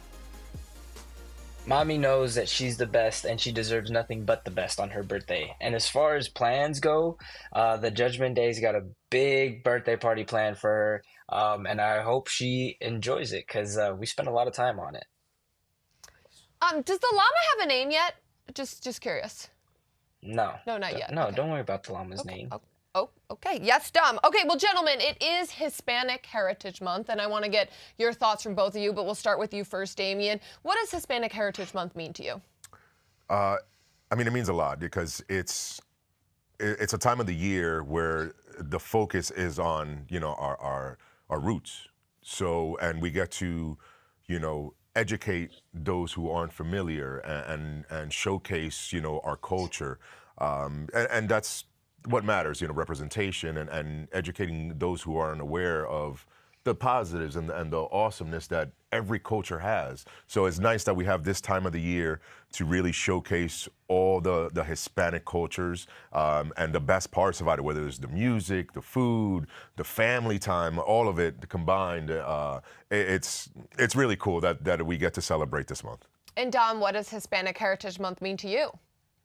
Mommy knows that she's the best and she deserves nothing but the best on her birthday. And as far as plans go, the Judgment Day's got a big birthday party planned for her. And I hope she enjoys it because we spent a lot of time on it.
Does the llama have a name yet? Just curious.
No.
No, not yet.
No,
Okay.
don't worry about the llama's name.
Oh, okay. Yes, Dom. Okay, well, gentlemen, it is Hispanic Heritage Month, and I want to get your thoughts from both of you, but we'll start with you first, Damien. What does Hispanic Heritage Month mean to you?
I mean, it means a lot because it's a time of the year where the focus is on, our roots. So, and we get to, educate those who aren't familiar and showcase, our culture. And that's what matters, representation and educating those who aren't aware of the positives and the awesomeness that every culture has. So it's nice that we have this time of the year to really showcase all the Hispanic cultures and the best parts about it, whether it's the music, the food, the family time, all of it combined. It's really cool that we get to celebrate this month.
And Dom, what does Hispanic Heritage Month mean to you?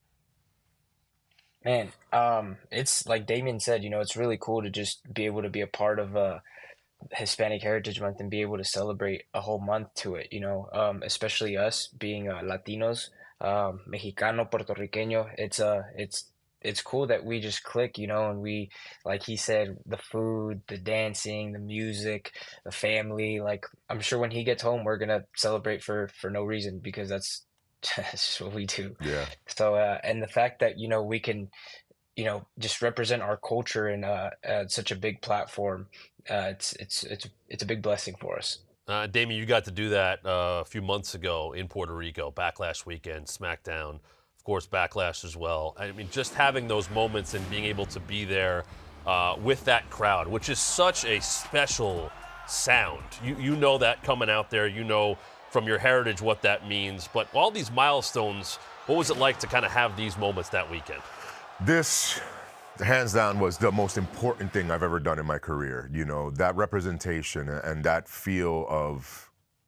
Man, it's like Damien said, it's really cool to just be able to be a part of Hispanic Heritage Month and be able to celebrate a whole month to it, especially us being Latinos, Mexicano, Puerto Riqueño. It's cool that we just click, and we, like he said, the food, the dancing, the music, the family. Like, I'm sure when he gets home, we're going to celebrate for no reason because that's just what we do.
Yeah.
So, and the fact that, we can, just represent our culture in such a big platform, it's a big blessing for us.
Damien, you got to do that a few months ago in Puerto Rico, Backlash weekend, SmackDown, of course, Backlash as well. I mean, just having those moments and being able to be there with that crowd, which is such a special sound. You know that coming out there, from your heritage what that means. But all these milestones, what was it like to kind of have these moments that weekend?
This, hands down, was the most important thing I've ever done in my career. That representation and that feel of,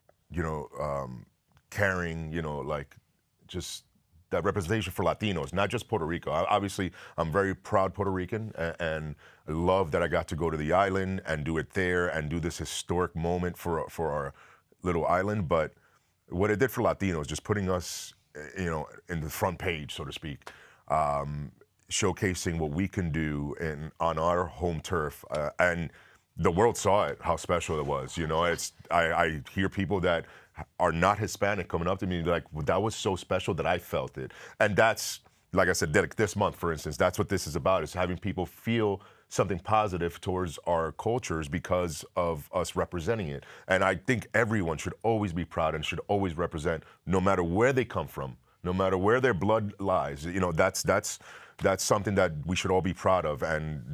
carrying, just that representation for Latinos, not just Puerto Rico. Obviously, I'm very proud Puerto Rican and love that I got to go to the island and do it there and do this historic moment for our little island. But what it did for Latinos, just putting us, in the front page, so to speak, showcasing what we can do on our home turf, and the world saw it, how special it was. You know, I hear people that are not Hispanic coming up to me and be like, well, that was so special that I felt it. And that's, like I said, this month, for instance, that's what this is about, is having people feel something positive towards our cultures because of us representing it. And I think everyone should always be proud and should always represent, no matter where they come from, no matter where their blood lies. You know, that's something that we should all be proud of. And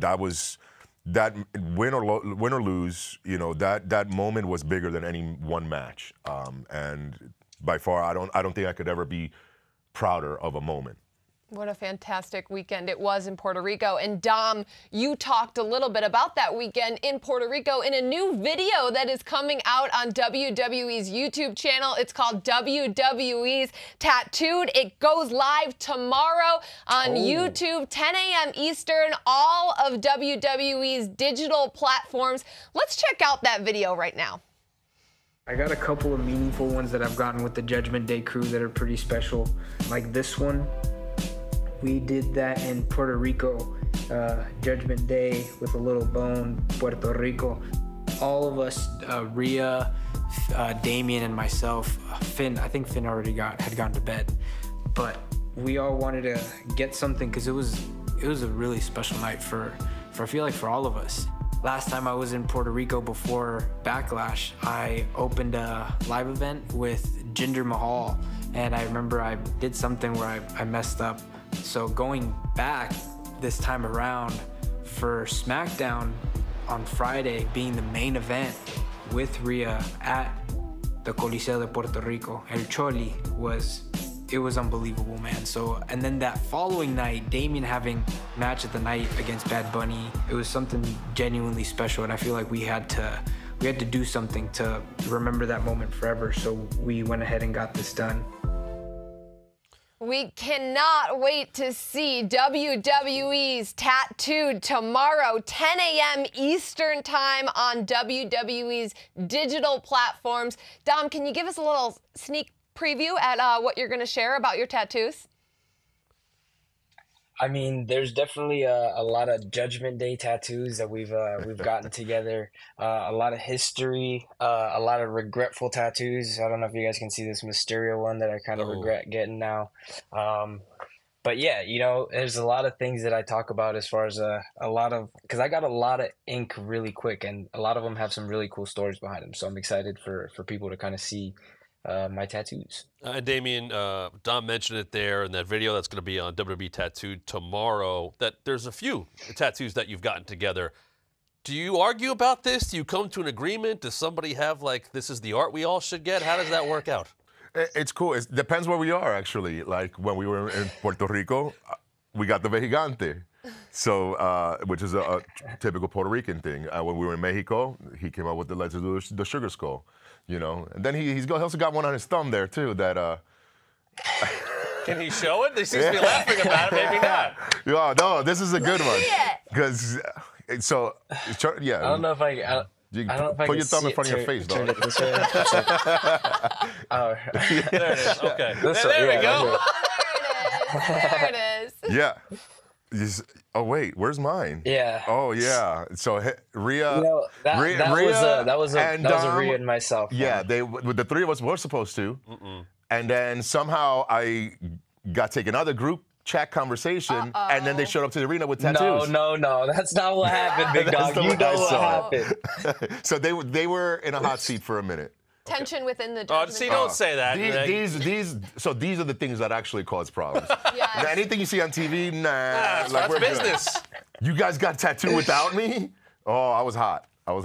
that win or lose, you know, that moment was bigger than any one match. And by far, I don't think I could ever be prouder of a moment.
What a fantastic weekend it was in Puerto Rico. And Dom, you talked a little bit about that weekend in Puerto Rico in a new video that is coming out on WWE's YouTube channel. It's called WWE's Tattooed. It goes live tomorrow on YouTube, 10 a.m. Eastern, all of WWE's digital platforms. Let's check out that video right now.
I got a couple of meaningful ones that I've gotten with the Judgment Day crew that are pretty special, like this one. We did that in Puerto Rico, Judgment Day with a little bone, Puerto Rico. All of us, Rhea, Damien, and myself, Finn, I think Finn already had gone to bed, but we all wanted to get something because it was a really special night for I feel like for all of us. Last time I was in Puerto Rico before Backlash, I opened a live event with Jinder Mahal, and I remember I did something where I messed up. So going back this time around for SmackDown on Friday being the main event with Rhea at the Coliseo de Puerto Rico, El Choli, it was unbelievable, man. So, and then that following night, Damien having match of the night against Bad Bunny, it was something genuinely special, and I feel like we had to do something to remember that moment forever. So we went ahead and got this done.
We cannot wait to see WWE's Tattooed tomorrow, 10 a.m. Eastern time on WWE's digital platforms. Dom, can you give us a little sneak preview at what you're going to share about your tattoos?
I mean, there's definitely a lot of Judgment Day tattoos that we've gotten together. A lot of history, a lot of regretful tattoos. I don't know if you guys can see this Mysterio one that I kind of regret getting now. But yeah, you know, there's a lot of things that I talk about as far as a lot of, because I got a lot of ink really quick, and a lot of them have some really cool stories behind them. So I'm excited for people to kind of see my tattoos.
Damien, Dom mentioned it there in that video that's going to be on WWE Tattooed tomorrow, that there's a few tattoos that you've gotten together. Do you argue about this? Do you come to an agreement? Does somebody have, like, this is the art we all should get? How does that work out?
It's cool. It depends where we are, actually. Like, when we were in Puerto Rico, we got the Vejigante. So, which is a typical Puerto Rican thing. When we were in Mexico, he came out with the legend of the Sugar Skull, you know. And then he also got one on his thumb there too. That.
Can he show it? He seems to be laughing about it. Maybe not.
Oh, no, this is a good one. Because yeah.
I don't know if I don't know if I
put
can
your thumb
see
in front of your face,
turn
dog.
it this way. Oh,
there it is. Okay.
There we go.
There it is.
Yeah. Oh wait, where's mine?
Yeah.
Oh yeah. So Rhea,
You know, that was a Rhea and myself.
Yeah, the three of us were supposed to, and then somehow I got taken out of the group chat conversation, and then they showed up to the arena with tattoos.
No, that's not what happened, big dog. You know what happened.
So they were in a hot seat for a minute.
Tension within the
Oh,
Judgment
see,
Day.
don't say that.
These are the things that actually cause problems.
Yes.
Now, anything you see on TV, nah.
That's
we're
business.
Good. You guys got tattooed without me? Oh, I was hot.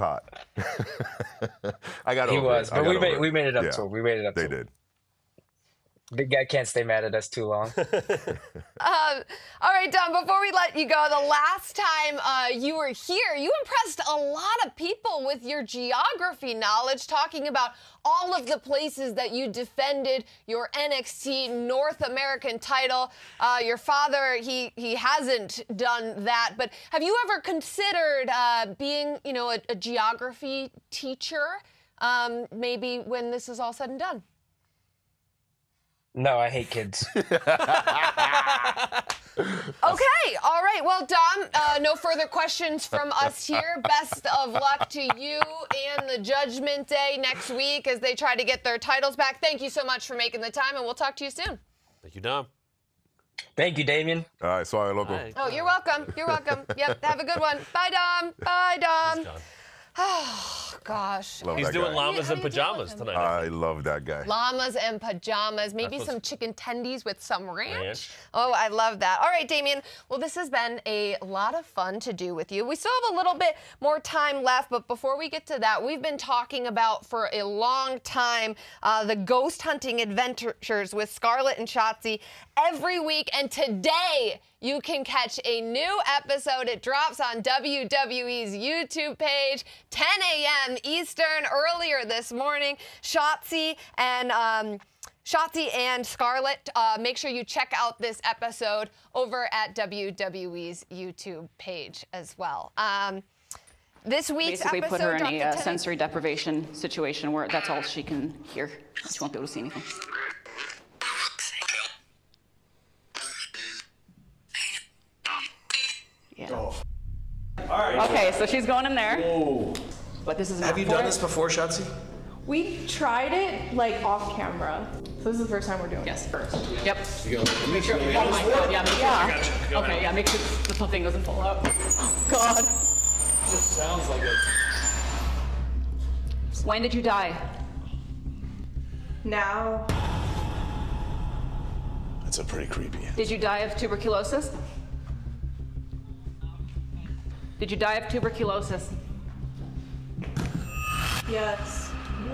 I got
He
over
was,
it.
but we made it up to him. We made it up to
They
him.
did.
Big guy can't stay mad at us too long.
All right, Dom, before we let you go, the last time you were here, you impressed a lot of people with your geography knowledge, talking about all of the places that you defended your NXT North American title. Your father, he hasn't done that, but have you ever considered being, you know, a geography teacher, maybe when this is all said and done?
No, I hate kids.
Okay, all right. Well, Dom, no further questions from us here. Best of luck to you and the Judgment Day next week as they try to get their titles back. Thank you so much for making the time, and we'll talk to you soon.
Thank you, Dom.
Thank you, Damien.
All right, sorry, local.
Oh, you're welcome. You're welcome. Yep, have a good one. Bye, Dom. Bye, Dom. Oh, gosh.
Love
He's
that
doing
guy.
llamas and pajamas tonight.
I love that guy.
Llamas and pajamas, maybe
That's
some
what's-
chicken tendies with some ranch.
Ranch.
Oh, I love that. All right, Damien. Well, this has been a lot of fun to do with you. We still have a little bit more time left, but before we get to that, we've been talking about for a long time the ghost hunting adventures with Scarlett and Shotzi every week, and today you can catch a new episode. It drops on WWE's YouTube page, 10 a.m. Eastern, earlier this morning. Shotzi and Scarlett, make sure you check out this episode over at WWE's YouTube page as well. This week's
Basically
episode
put her in
dropped at
a
10
sensory deprivation situation where that's all she can hear. She won't be able to see anything. Yeah.
All right.
Okay, so she's going in there.
Whoa.
But this is
Have you done this before, Shotzi?
We tried it like off camera. So this is the first time we're doing it. First.
Yep.
You go. Make sure.
Oh my god, yeah, make sure.
Gotcha. Go
Okay,
ahead.
yeah, make sure the whole thing doesn't fall out. Oh god.
Just sounds like it.
When did you die?
Now.
That's a pretty creepy.
Did you die of tuberculosis? Did you die of tuberculosis?
Yes.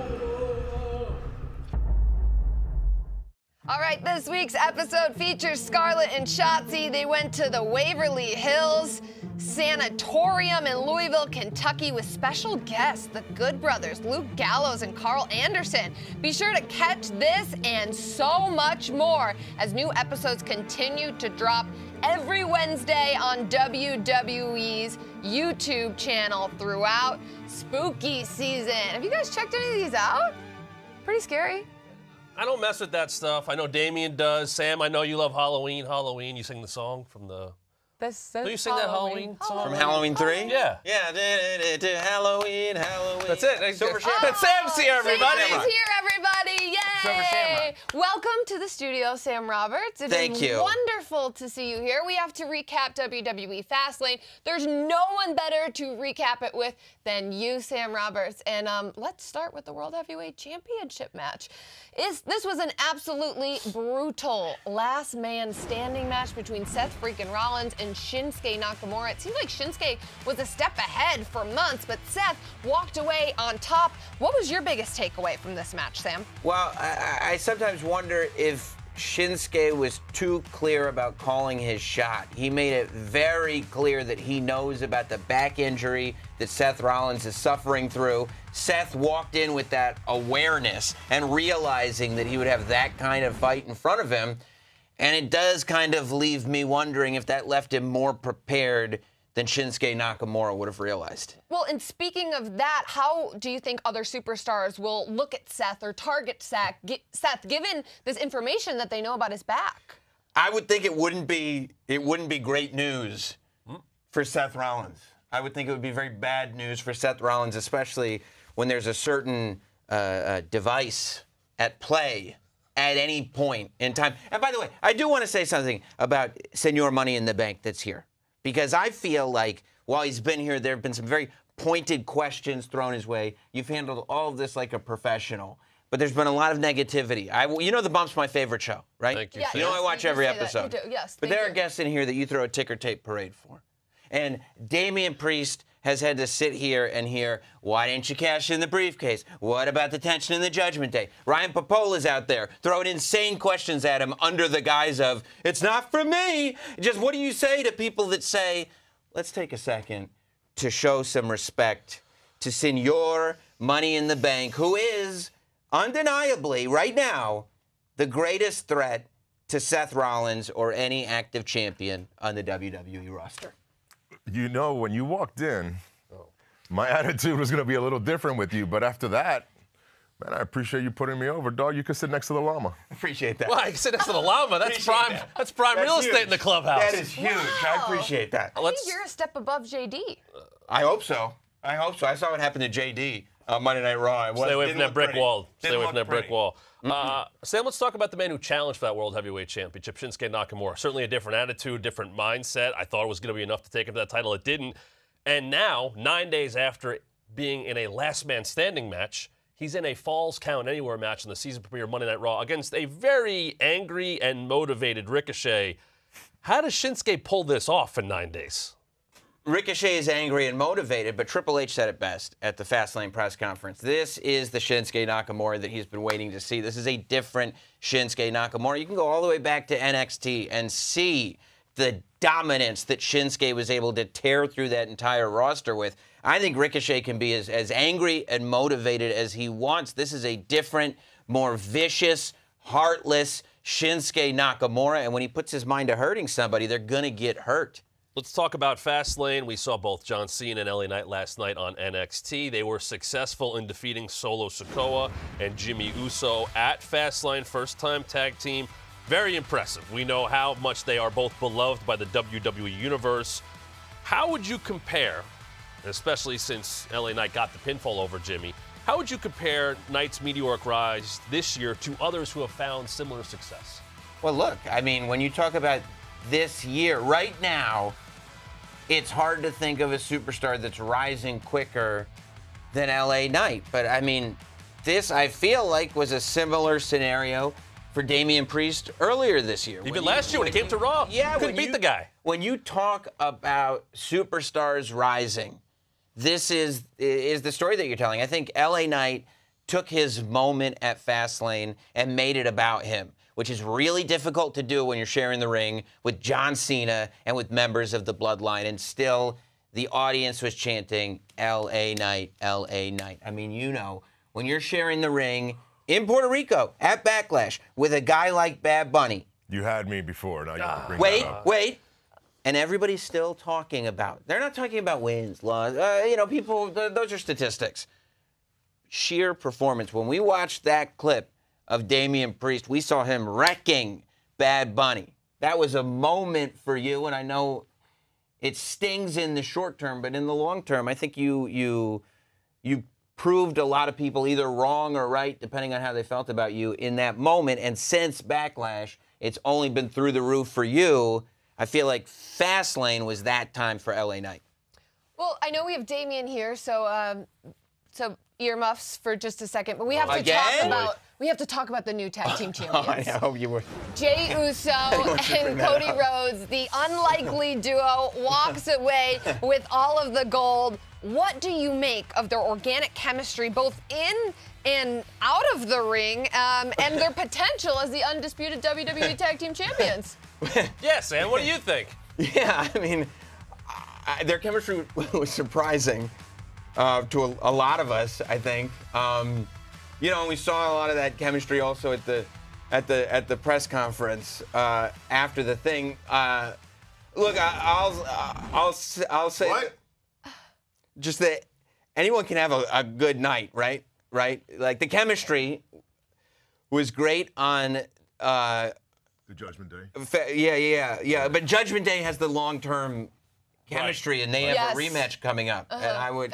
All right, this week's episode features Scarlett and Shotzi. They went to the Waverly Hills Sanatorium in Louisville, Kentucky with special guests, the Good Brothers, Luke Gallows and Carl Anderson. Be sure to catch this and so much more as new episodes continue to drop every Wednesday on WWE's YouTube channel throughout spooky season. Have you guys checked any of these out? Pretty scary.
I don't mess with that stuff. I know Damien does. Sam, I know you love Halloween. Halloween, you sing the song from the... Do you sing that Halloween song?
From Halloween 3?
Yeah.
Yeah, Halloween.
That's it.
Silver Shamrock.
That's Sam's here, everybody.
Sam's here, everybody. Yay! Welcome to the studio, Sam Roberts.
Thank
is
you.
Wonderful to see you here. We have to recap WWE Fastlane. There's no one better to recap it with than you, Sam Roberts. And let's start with the World Heavyweight Championship match. This was an absolutely brutal last man standing match between Seth freaking Rollins and Shinsuke Nakamura. It seemed like Shinsuke was a step ahead for months, but Seth walked away on top. What was your biggest takeaway from this match, Sam?
Well, I sometimes wonder if Shinsuke was too clear about calling his shot. He made it very clear that he knows about the back injury that Seth Rollins is suffering through. Seth walked in with that awareness and realizing that he would have that kind of fight in front of him. And it does kind of leave me wondering if that left him more prepared than Shinsuke Nakamura would have realized.
Well, and speaking of that, how do you think other superstars will look at Seth or target Seth given this information that they know about his back?
I would think it wouldn't be great news for Seth Rollins. I would think it would be very bad news for Seth Rollins, especially when there's a certain device at play at any point in time. And by the way, I do want to say something about Senor Money in the Bank that's here. Because I feel like while he's been here, there have been some very pointed questions thrown his way. You've handled all of this like a professional. But there's been a lot of negativity. You know The Bump's my favorite show, right?
Thank you.
Yeah,
You know I watch every
say that.
episode.
You do, yes,
But
thank
there are
you.
guests in here that you throw a ticker tape parade for. And Damian Priest has had to sit here and hear, why didn't you cash in the briefcase? What about the tension in the Judgment Day? Ryan Popola's out there throwing insane questions at him under the guise of, it's not for me. Just what do you say to people that say, let's take a second to show some respect to Senor Money in the Bank, who is undeniably, right now, the greatest threat to Seth Rollins or any active champion on the WWE roster.
You know, when you walked in, my attitude was going to be a little different with you, but after that, Man, I appreciate you putting me over, dog. You can sit next to the llama.
Appreciate that.
Well, I can sit next to the llama. That's prime. That's prime real estate in the clubhouse.
That is huge. I appreciate that.
I think you're a step above JD.
I hope so. I hope so. I saw what happened to JD on Monday Night Raw.
Stay away from that brick wall. Stay away from that brick wall. Sam, let's talk about the man who challenged for that World Heavyweight Championship, Shinsuke Nakamura. Certainly a different attitude, different mindset. I thought it was going to be enough to take him to that title. It didn't. And now, 9 days after being in a last man standing match, he's in a Falls Count Anywhere match in the season premiere Monday Night Raw against a very angry and motivated Ricochet. How does Shinsuke pull this off in 9 days?
Ricochet is angry and motivated, but Triple H said it best at the Fastlane press conference. This is the Shinsuke Nakamura that he's been waiting to see. This is a different Shinsuke Nakamura. You can go all the way back to NXT and see the dominance that Shinsuke was able to tear through that entire roster with. I think Ricochet can be as angry and motivated as he wants. This is a different, more vicious, heartless Shinsuke Nakamura, and when he puts his mind to hurting somebody, they're going to get hurt.
Let's talk about Fastlane. We saw both John Cena and LA Knight last night on NXT. They were successful in defeating Solo Sikoa and Jimmy Uso at Fastlane, first-time tag team. Very impressive. We know how much they are both beloved by the WWE Universe. How would you compare, especially since LA Knight got the pinfall over Jimmy, how would you compare Knight's meteoric rise this year to others who have found similar success?
Well, look, I mean, when you talk about this year, right now, it's hard to think of a superstar that's rising quicker than LA Knight. But, I mean, this, I feel like, was a similar scenario for Damian Priest earlier this year.
Even last year when he came to Raw, couldn't beat the guy.
When you talk about superstars rising, this is the story that you're telling. I think LA Knight took his moment at Fastlane and made it about him, which is really difficult to do when you're sharing the ring with John Cena and with members of the Bloodline. And still, the audience was chanting, LA Knight, LA Knight. I mean, you know, when you're sharing the ring in Puerto Rico at Backlash with a guy like Bad Bunny.
You had me before. Now you can bring that up.
Wait. And everybody's still talking about, they're not talking about wins, loss, you know, people, those are statistics. Sheer performance. When we watched that clip of Damian Priest, we saw him wrecking Bad Bunny. That was a moment for you, and I know it stings in the short term, but in the long term, I think you proved a lot of people either wrong or right, depending on how they felt about you in that moment. And since Backlash, it's only been through the roof for you. I feel like Fastlane was that time for LA Knight.
Well, I know we have Damian here, so earmuffs for just a second, but we have to talk about the new tag team champions.
I hope you were.
Jey Uso and Cody Rhodes, the unlikely duo, walks away with all of the gold. What do you make of their organic chemistry, both in and out of the ring, and their potential as the undisputed WWE Tag Team Champions?
Yeah, Sam, what do you think?
Yeah, I mean, their chemistry was surprising to a lot of us, I think. You know, and we saw a lot of that chemistry also at the press conference after the thing. Look, I'll say
what?
Just that anyone can have a good night, right? Right? Like the chemistry was great on.
The Judgment Day.
Yeah. But Judgment Day has the long-term chemistry, and they have a rematch coming up. And I would,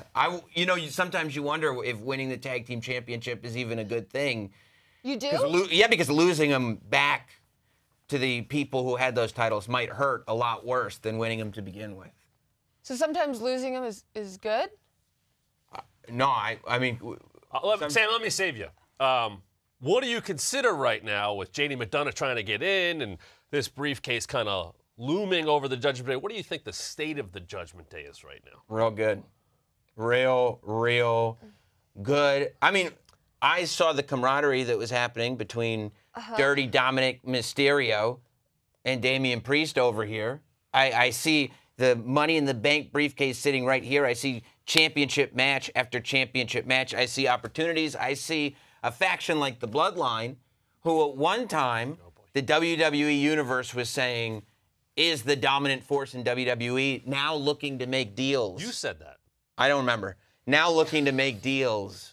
sometimes you wonder if winning the tag team championship is even a good thing.
You do?
Because losing them back to the people who had those titles might hurt a lot worse than winning them to begin with.
So sometimes losing them is good?
No, I mean...
Sam, let me save you. What do you consider right now with JD McDonough trying to get in and this briefcase kind of looming over the Judgment Day? What do you think the state of the Judgment Day is right now?
Real good. Real good. I mean, I saw the camaraderie that was happening between Dirty Dominic Mysterio and Damian Priest over here. I see the Money in the Bank briefcase sitting right here. I see championship match after championship match. I see opportunities. I see a faction like the Bloodline, who at one time the WWE Universe was saying is the dominant force in WWE, now looking to make deals.
You said that.
I don't remember. Now looking to make deals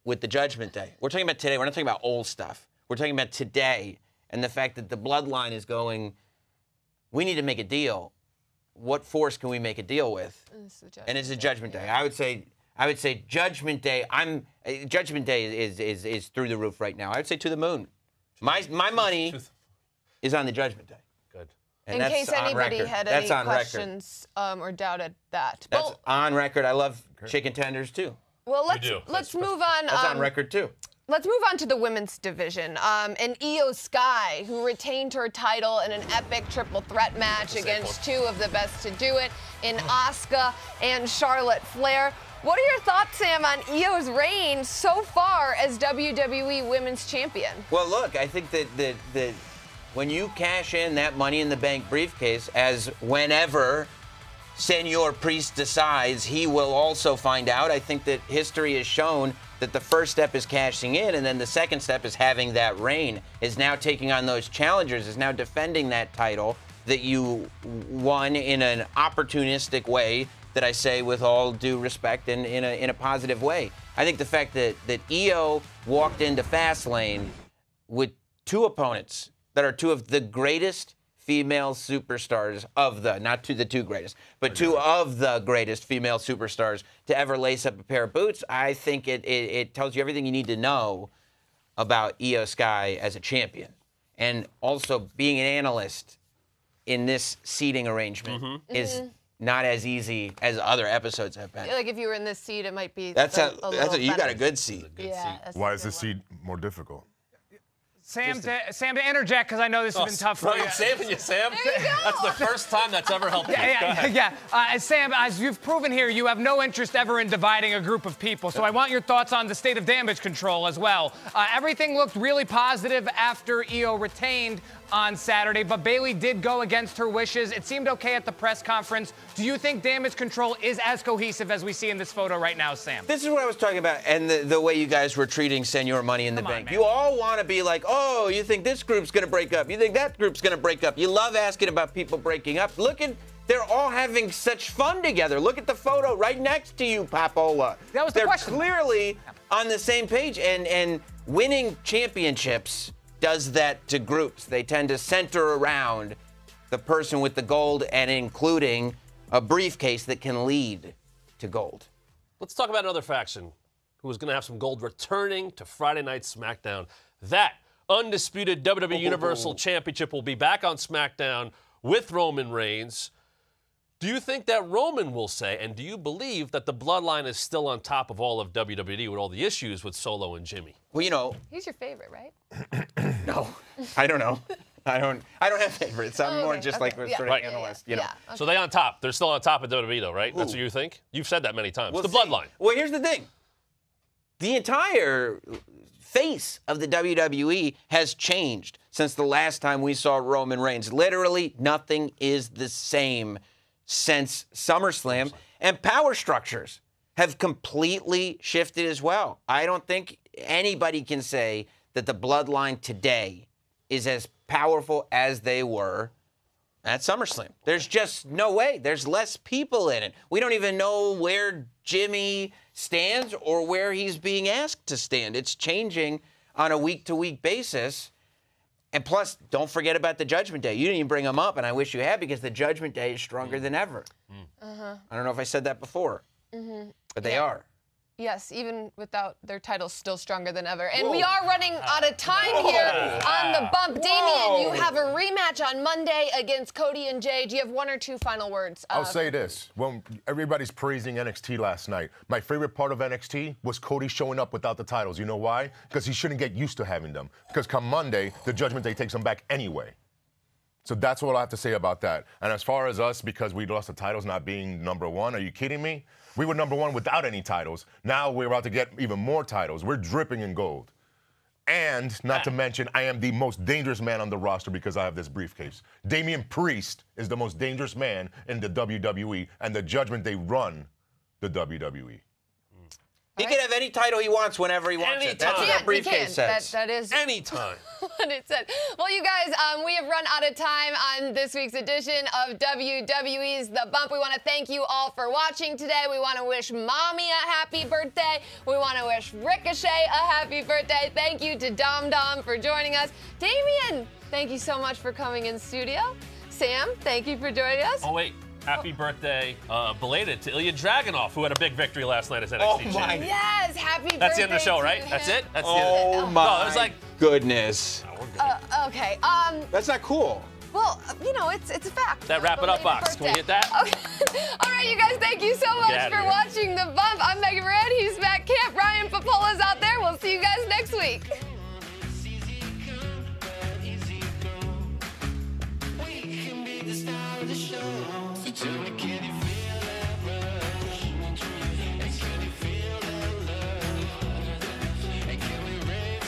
with the Judgment Day. We're talking about today. We're not talking about old stuff. We're talking about today and the fact that the bloodline is going, we need to make a deal. What force can we make a deal with? And it's a Judgment Day. I would say Judgment Day. Judgment Day is through the roof right now. I would say to the moon. My money is on the Judgment Day.
Good.
And
in case anybody had any questions or doubted that.
That's on record. I love chicken tenders too.
Well, let's move on.
That's on record too.
Let's move on to the women's division. And Io Sky, who retained her title in an epic triple threat match against two of the best to do it in Asuka and Charlotte Flair. What are your thoughts, Sam, on Io's reign so far as WWE Women's Champion?
Well, look, I think that when you cash in that Money in the Bank briefcase, as whenever Senor Priest decides he will also find out, I think that history has shown that the first step is cashing in, and then the second step is having that reign, is now taking on those challengers, is now defending that title that you won in an opportunistic way, that I say with all due respect and in a positive way. I think the fact that Io walked into Fastlane with two opponents that are two of the greatest female superstars not the two greatest, but two of the greatest female superstars to ever lace up a pair of boots, I think it tells you everything you need to know about Io Sky as a champion. And also being an analyst in this seating arrangement is not as easy as other episods have been.
Like if you were in this seat, it might be
you
better.
got a good seat.
Why is this seat more difficult?
Sam, to interject, because I know this has been tough for you.
I'm saving you, Sam. That's the first time that's ever helped you.
Sam, as you've proven here, you have no interest ever in dividing a group of people. So I want your thoughts on the state of damage control as well. Everything looked really positive after Io retained on Saturday, but Bayley did go against her wishes. It seemed okay at the press conference. Do you think damage control is as cohesive as we see in this photo right now, Sam?
This is what I was talking about, and the way you guys were treating Senor Money in the Bank. You all want to be like, oh, you think this group's going to break up. You think that group's going to break up. You love asking about people breaking up. They're all having such fun together. Look at the photo right next to you, Papola.
That was the question.
They're clearly on the same page, and winning championships does that to groups. They tend to center around the person with the gold and including a briefcase that can lead to gold.
Let's talk about another faction who is going to have some gold returning to Friday Night SmackDown. That undisputed WWE Universal Championship will be back on SmackDown with Roman Reigns. Do you think that Roman will say, and do you believe that the bloodline is still on top of all of WWE with all the issues with Solo and Jimmy?
Well,
he's your favorite, right?
No, I don't know. I don't have favorites. I'm more just like a sort of analyst, you know.
So they on top. They're still on top of WWE, though, right? That's what you think? You've said that many times.
We'll
the
see.
bloodline.
Well, here's the thing. The entire face of the WWE has changed since the last time we saw Roman Reigns. Literally, nothing is the same since SummerSlam, and power structures have completely shifted as well. I don't think anybody can say that the bloodline today is as powerful as they were at SummerSlam. There's just no way. There's less people in it. We don't even know where Jimmy stands or where he's being asked to stand. It's changing on a week-to-week basis. And plus, don't forget about the Judgment Day. You didn't even bring them up, and I wish you had, because the Judgment Day is stronger than ever. I don't know if I said that before, but they are.
Yes, even without their titles, still stronger than ever. And we are running out of time here on the bump. Damian, you have a rematch on Monday against Cody and Jay. Do you have one or two final words?
I'll say this. When everybody's praising NXT last night, my favorite part of NXT was Cody showing up without the titles. You know why? Because he shouldn't get used to having them. Because come Monday, the Judgment Day takes them back anyway. So that's what I have to say about that. And as far as us, because we lost the titles not being number one, are you kidding me? We were number one without any titles. Now we're about to get even more titles. We're dripping in gold. And not to mention, I am the most dangerous man on the roster because I have this briefcase. Damian Priest is the most dangerous man in the WWE, and the Judgment Day run the WWE.
He could have any title he wants whenever he wants it. That's what that briefcase says.
That is
anytime.
What it said. Well, you guys, we have run out of time on this week's edition of WWE's The Bump. We want to thank you all for watching today. We want to wish Mommy a happy birthday. We want to wish Ricochet a happy birthday. Thank you to Dom Dom for joining us. Damian, thank you so much for coming in studio. Sam, thank you for joining us.
Oh, wait. Happy birthday, belated, to Ilya Dragunov, who had a big victory last night as NXT champion.
Yes, happy birthday.
That's the end of the show, right?
to
That's
him.
it? That's the end.
Oh, my
No, it was like,
goodness.
Okay.
That's not cool.
Well, you know, it's a fact.
That wrap it up box. Can we hit that?
Okay. All right, you guys, thank you so much
Get outta
for
here.
watching The Bump. I'm Megan Moran. He's Matt Camp. Ryan Papola's out there. We'll see you guys next week.